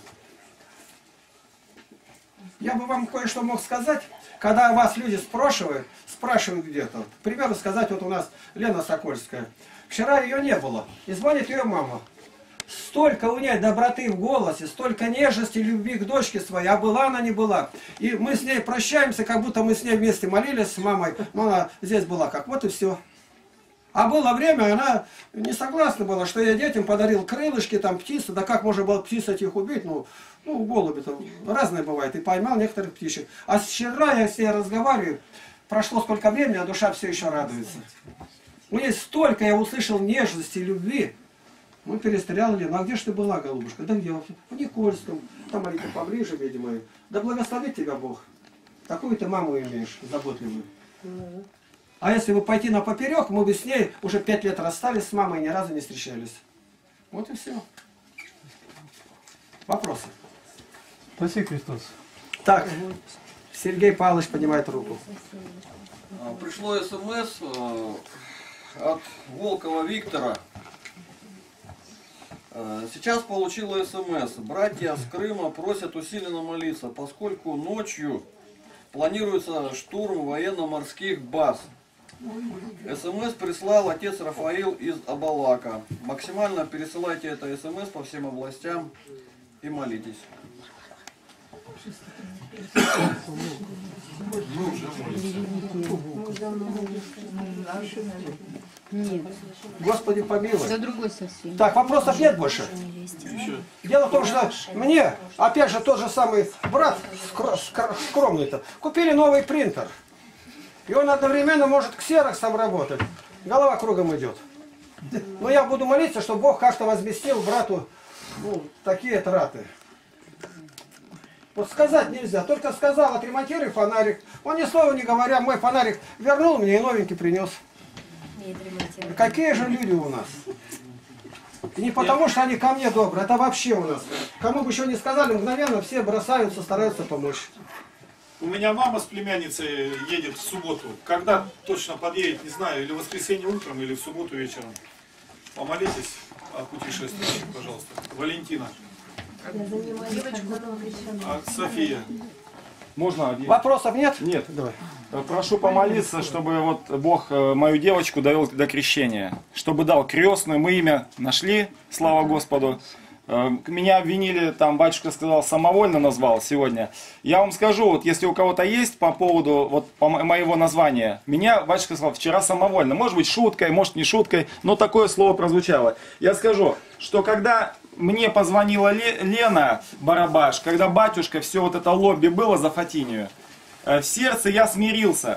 Я бы вам кое-что мог сказать, когда вас люди спрашивают, спрашивают где-то. К примеру, сказать, вот у нас Лена Сокольская. Вчера ее не было. И звонит ее мама. Столько у нее доброты в голосе, столько нежности, любви к дочке своей. А была она, не была. И мы с ней прощаемся, как будто мы с ней вместе молились с мамой. Но она здесь была как. Вот и все. А было время, она не согласна была, что я детям подарил крылышки, там птицы. Да как можно было птиц этих убить? Ну, ну голуби-то разные бывают. И поймал некоторых птичек. А вчера я с ней разговариваю. Прошло сколько времени, а душа все еще радуется. У нее столько я услышал нежности и любви. Мы перестреляли. Ну а где же ты была, голубушка? Да где? В Никольском. Там они поближе, видимо. Да благословит тебя Бог. Такую ты маму имеешь, заботливую. А если бы пойти на поперек, мы бы с ней уже пять лет расстались с мамой и ни разу не встречались. Вот и все. Вопросы? Спаси Христос. Так, Сергей Павлович поднимает руку. Пришло смс от Волкова Виктора. Сейчас получила смс. Братья с Крыма просят усиленно молиться, поскольку ночью планируется штурм военно-морских баз. СМС прислал отец Рафаил из Абалака. Максимально пересылайте это СМС по всем областям и молитесь. Нет. Господи помилуй. За другой совсем. Так, вопросов нет больше? Дело в том, что мне, опять же, тот же самый брат, скро- скро- скромный-то, купили новый принтер. И он одновременно может ксероксом работать. Голова кругом идет. Но я буду молиться, чтобы Бог как-то возместил брату ну, такие траты. Вот сказать нельзя. Только сказал, отремонтируй фонарик. Он ни слова не говоря, мой фонарик вернул мне и новенький принес. Какие же люди у нас? И не потому, что они ко мне добрые, это вообще у нас. Кому бы еще не сказали, мгновенно все бросаются, стараются помочь. У меня мама с племянницей едет в субботу. Когда точно подъедет, не знаю, или в воскресенье утром, или в субботу вечером. Помолитесь о путешествии, пожалуйста. Валентина. А София. Можно? Вопросов нет? Нет. Давай. Прошу помолиться, чтобы вот Бог мою девочку довел до крещения. Чтобы дал крестную, мы имя нашли, слава Господу. Меня обвинили, там батюшка сказал, самовольно назвал сегодня. Я вам скажу, вот если у кого-то есть по поводу вот, по моего названия, меня батюшка сказал вчера самовольно. Может быть шуткой, может не шуткой, но такое слово прозвучало. Я скажу, что когда мне позвонила Лена Барабаш, когда батюшка, все вот это лобби было за Фатинию, в сердце я смирился.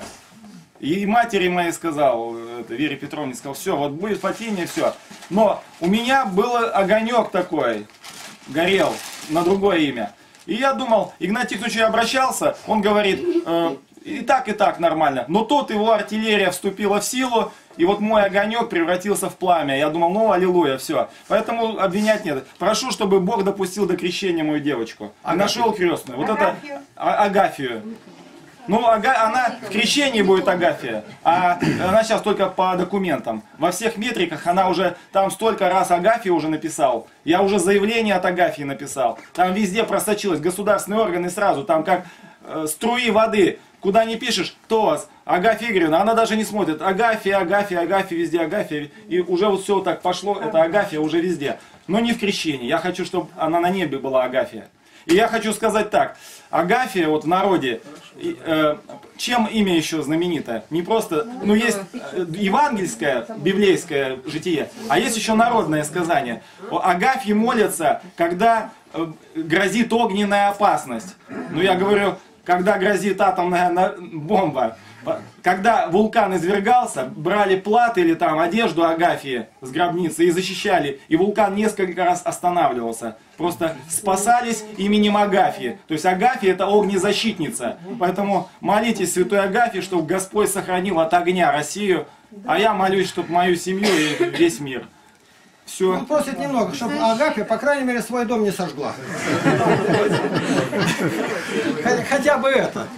И матери моей сказал, Вере Петровне сказал, все, вот будет Фатиния, все. Но у меня был огонек такой, горел на другое имя. И я думал, Игнатий Тихонович обращался, он говорит, э, и так, и так нормально. Но тут его артиллерия вступила в силу, и вот мой огонек превратился в пламя. Я думал, ну, аллилуйя, все. Поэтому обвинять нет. Прошу, чтобы Бог допустил до крещения мою девочку. И нашел крестную. Вот это а, Агафию. Ну, ага, она в крещении будет Агафия, а она сейчас только по документам. Во всех метриках она уже, там столько раз Агафия уже написал. Я уже заявление от Агафии написал. Там везде просочилось, государственные органы сразу, там как э, струи воды. Куда не пишешь, кто вас? Агафья Игоревна, она даже не смотрит. Агафия, Агафия, Агафия, везде Агафия. И уже вот все вот так пошло, это Агафия уже везде. Но не в крещении. Я хочу, чтобы она на небе была Агафия. И я хочу сказать так, Агафия вот в народе, э, чем имя еще знаменито? Не просто, ну есть евангельское, библейское житие, а есть еще народное сказание. Агафьи молятся, когда э, грозит огненная опасность. Ну я говорю, когда грозит атомная бомба. Когда вулкан извергался, брали платы или там одежду Агафии с гробницы и защищали. И вулкан несколько раз останавливался. Просто спасались именем Агафии. То есть Агафия это огнезащитница. Поэтому молитесь святой Агафии, чтобы Господь сохранил от огня Россию. А я молюсь, чтобы мою семью и весь мир. Все. Он просит немного, чтобы Агафья, по крайней мере, свой дом не сожгла. Хотя бы это.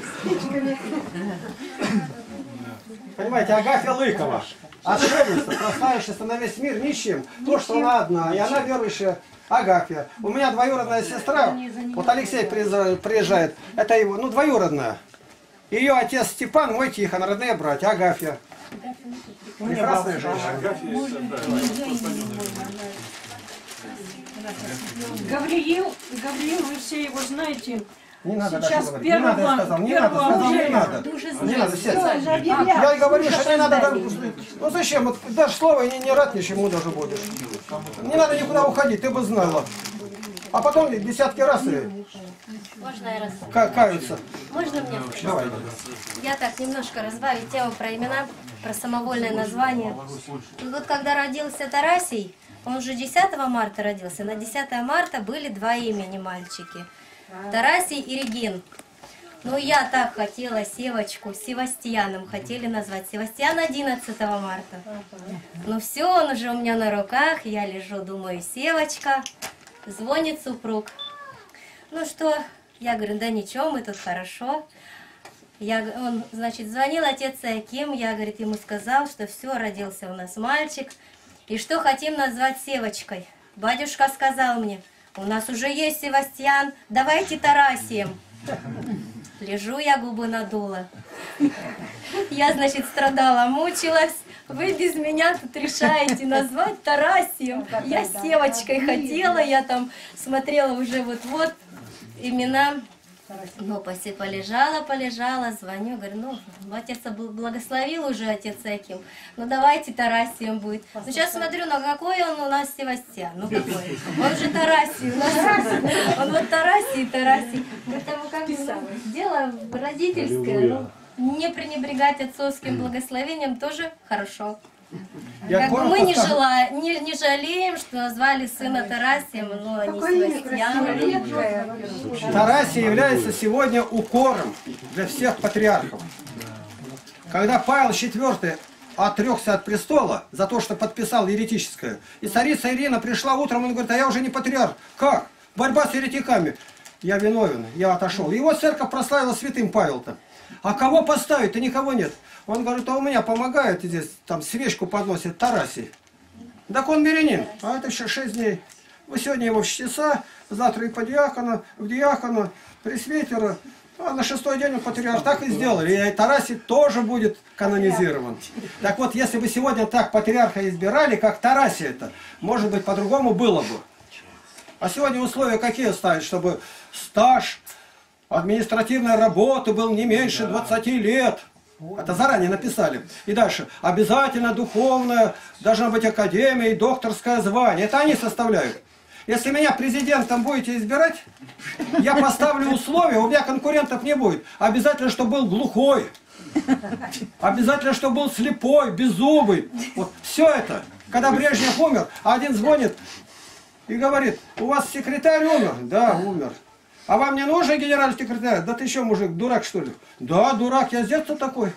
Понимаете, Агафья Лыкова, отшельница, прославившаяся на весь мир ничем. То, что она одна, и она верующая Агафья. У меня двоюродная сестра, вот Алексей приезжает, это его, ну, двоюродная. Ее отец Степан, мой Тихон, родные братья, Агафья. Прекрасная женщина. Гавриил, Гавриил, вы все его знаете. Не надо Сейчас даже говорить. Не надо, я сказал. Не надо, сказал, не надо. Не надо, сядь. Я и говорю, что не надо. Ну зачем? Вот даже слово и не, не рад ничему даже будешь. Не надо никуда уходить, ты бы знала. А потом десятки раз и Можно я раз? ка- каются. Можно мне? Давай. Я так немножко разбавить тему про имена, про самовольное название. И вот когда родился Тарасий, он уже десятого марта родился, на десятое марта были два имени мальчики. Тарасий и Регин. Ну я так хотела Севочку, Севастьяном хотели назвать. Севастьян одиннадцатого марта. Ну все, он уже у меня на руках, я лежу, думаю, Севочка. Звонит супруг. Ну что, я говорю, да ничего, мы тут хорошо. Я, он, значит, звонил отец Иаким, я, говорит, ему сказал, что все, родился у нас мальчик, и что хотим назвать Севочкой. Батюшка сказал мне, у нас уже есть Севастьян, давайте Тарасием. Лежу, я губы надула. Я, значит, страдала, мучилась. Вы без меня тут решаете назвать Тарасием. Я Севочкой хотела, я там смотрела уже вот-вот имена. Ну, поси- полежала, полежала, звоню, говорю, ну, отец бл- благословил уже, отец Аким, ну, давайте Тарасием будет. Ну, сейчас смотрю, ну, какой он у нас Севастьян, ну, какой? Он же Тарасий, у нас, он вот Тарасий и Тарасий. Поэтому как бы, ну, дело родительское, ну, не пренебрегать отцовским благословением тоже хорошо. Я Как бы коротко мы не, скажу. жела, не, не жалеем, что назвали сына Тарасием, но не Севастьяном. Тарасий является сегодня укором для всех патриархов. Когда Павел четвёртый отрекся от престола за то, что подписал еретическое, и царица Ирина пришла утром, он говорит, а я уже не патриарх. Как? Борьба с еретиками. Я виновен, я отошел. Его церковь прославила святым Павел-то. А кого поставить-то? Никого нет. Он говорит, а у меня помогает здесь, там свечку подносит Тарасий. Так он мирянин, а это еще шесть дней. Вы сегодня его в чтеца, завтра и по диакону, в диакону, пресвитера, а на шестой день он патриарх. Так и сделали. И Тарасий тоже будет канонизирован. Так вот, если бы сегодня так патриарха избирали, как Тарасий это, может быть, по-другому было бы. А сегодня условия какие ставить, чтобы стаж административной работы был не меньше двадцати лет. Это заранее написали. И дальше. Обязательно духовная, должна быть академия и докторское звание. Это они составляют. Если меня президентом будете избирать, я поставлю условия, у меня конкурентов не будет. Обязательно, чтобы был глухой. Обязательно, чтобы был слепой, беззубый. Вот все это. Когда Брежнев умер, один звонит и говорит, у вас секретарь умер? Да, умер. А вам не нужен генеральный секретарь? Да ты еще, мужик, дурак, что ли? Да, дурак, я с детства такой.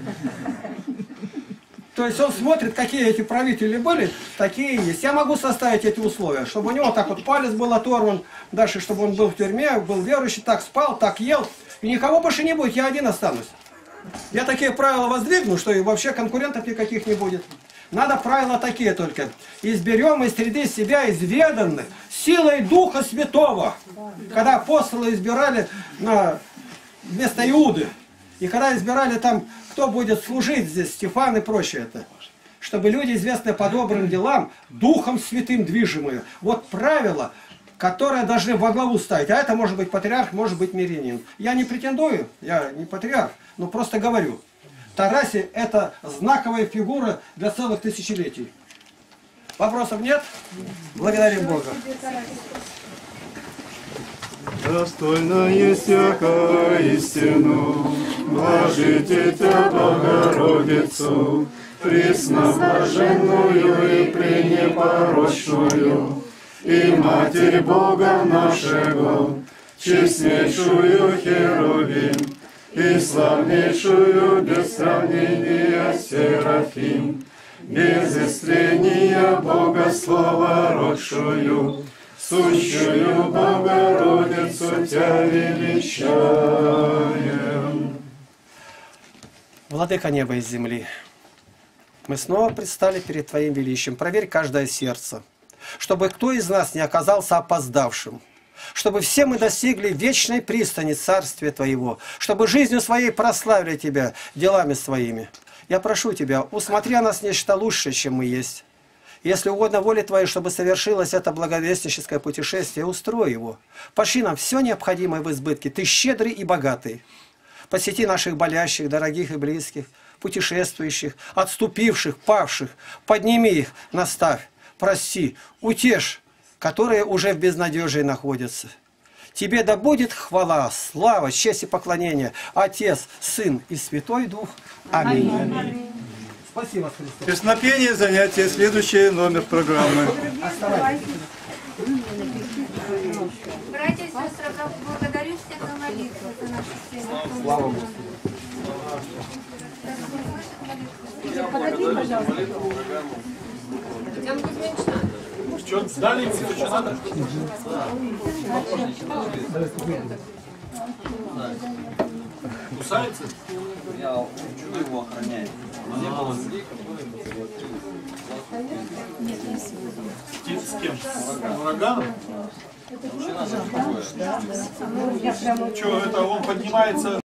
То есть он смотрит, какие эти правители были, такие есть. Я могу составить эти условия, чтобы у него так вот палец был оторван, дальше, чтобы он был в тюрьме, был верующий, так спал, так ел. И никого больше не будет, я один останусь. Я такие правила воздвигну, что и вообще конкурентов никаких не будет. Надо правила такие только. Изберем из среды себя изведанных силой Духа Святого. Когда апостолы избирали на... вместо Иуды. И когда избирали там, кто будет служить здесь, Стефан и прочее это. Чтобы люди, известные по добрым делам, Духом Святым движимые. Вот правила, которые должны во главу ставить. А это может быть патриарх, может быть мирянин. Я не претендую, я не патриарх, но просто говорю. Тарасий – это знаковая фигура для целых тысячелетий. Вопросов нет? Благодарим Бога. Достойно есть всякая истину, блажите Тебя, Богородицу, пресноблаженную и пренепорочную, и Матерь Бога нашего, честнейшую Херувим, и славнейшую без сравнения Серафим, без истления Бога Слова родшую, сущую Богородицу Тебя величаем. Владыка неба и земли, мы снова предстали перед Твоим величием. Проверь каждое сердце, чтобы кто из нас не оказался опоздавшим, чтобы все мы достигли вечной пристани Царствия Твоего, чтобы жизнью своей прославили Тебя делами своими. Я прошу Тебя, усмотри нас нечто лучшее, чем мы есть. Если угодно воле Твоей, чтобы совершилось это благовестническое путешествие, устрой его. Пошли нам все необходимое в избытке. Ты щедрый и богатый. Посети наших болящих, дорогих и близких, путешествующих, отступивших, павших. Подними их, наставь, прости, утешь, которые уже в безнадежии находятся. Тебе да будет хвала, слава, честь и поклонение, Отец, Сын и Святой Дух. Аминь. Аминь. Спасибо, Христос. Песнопение, занятие, следующий номер программы. Братья и сестры, благодарю всех за молитву, за нашу семью. Слава Богу. Подожди, пожалуйста. Что, дали что надо? Кусается? Я учу его охранять. Не было людей, С кем? С ураганом? Что, это он поднимается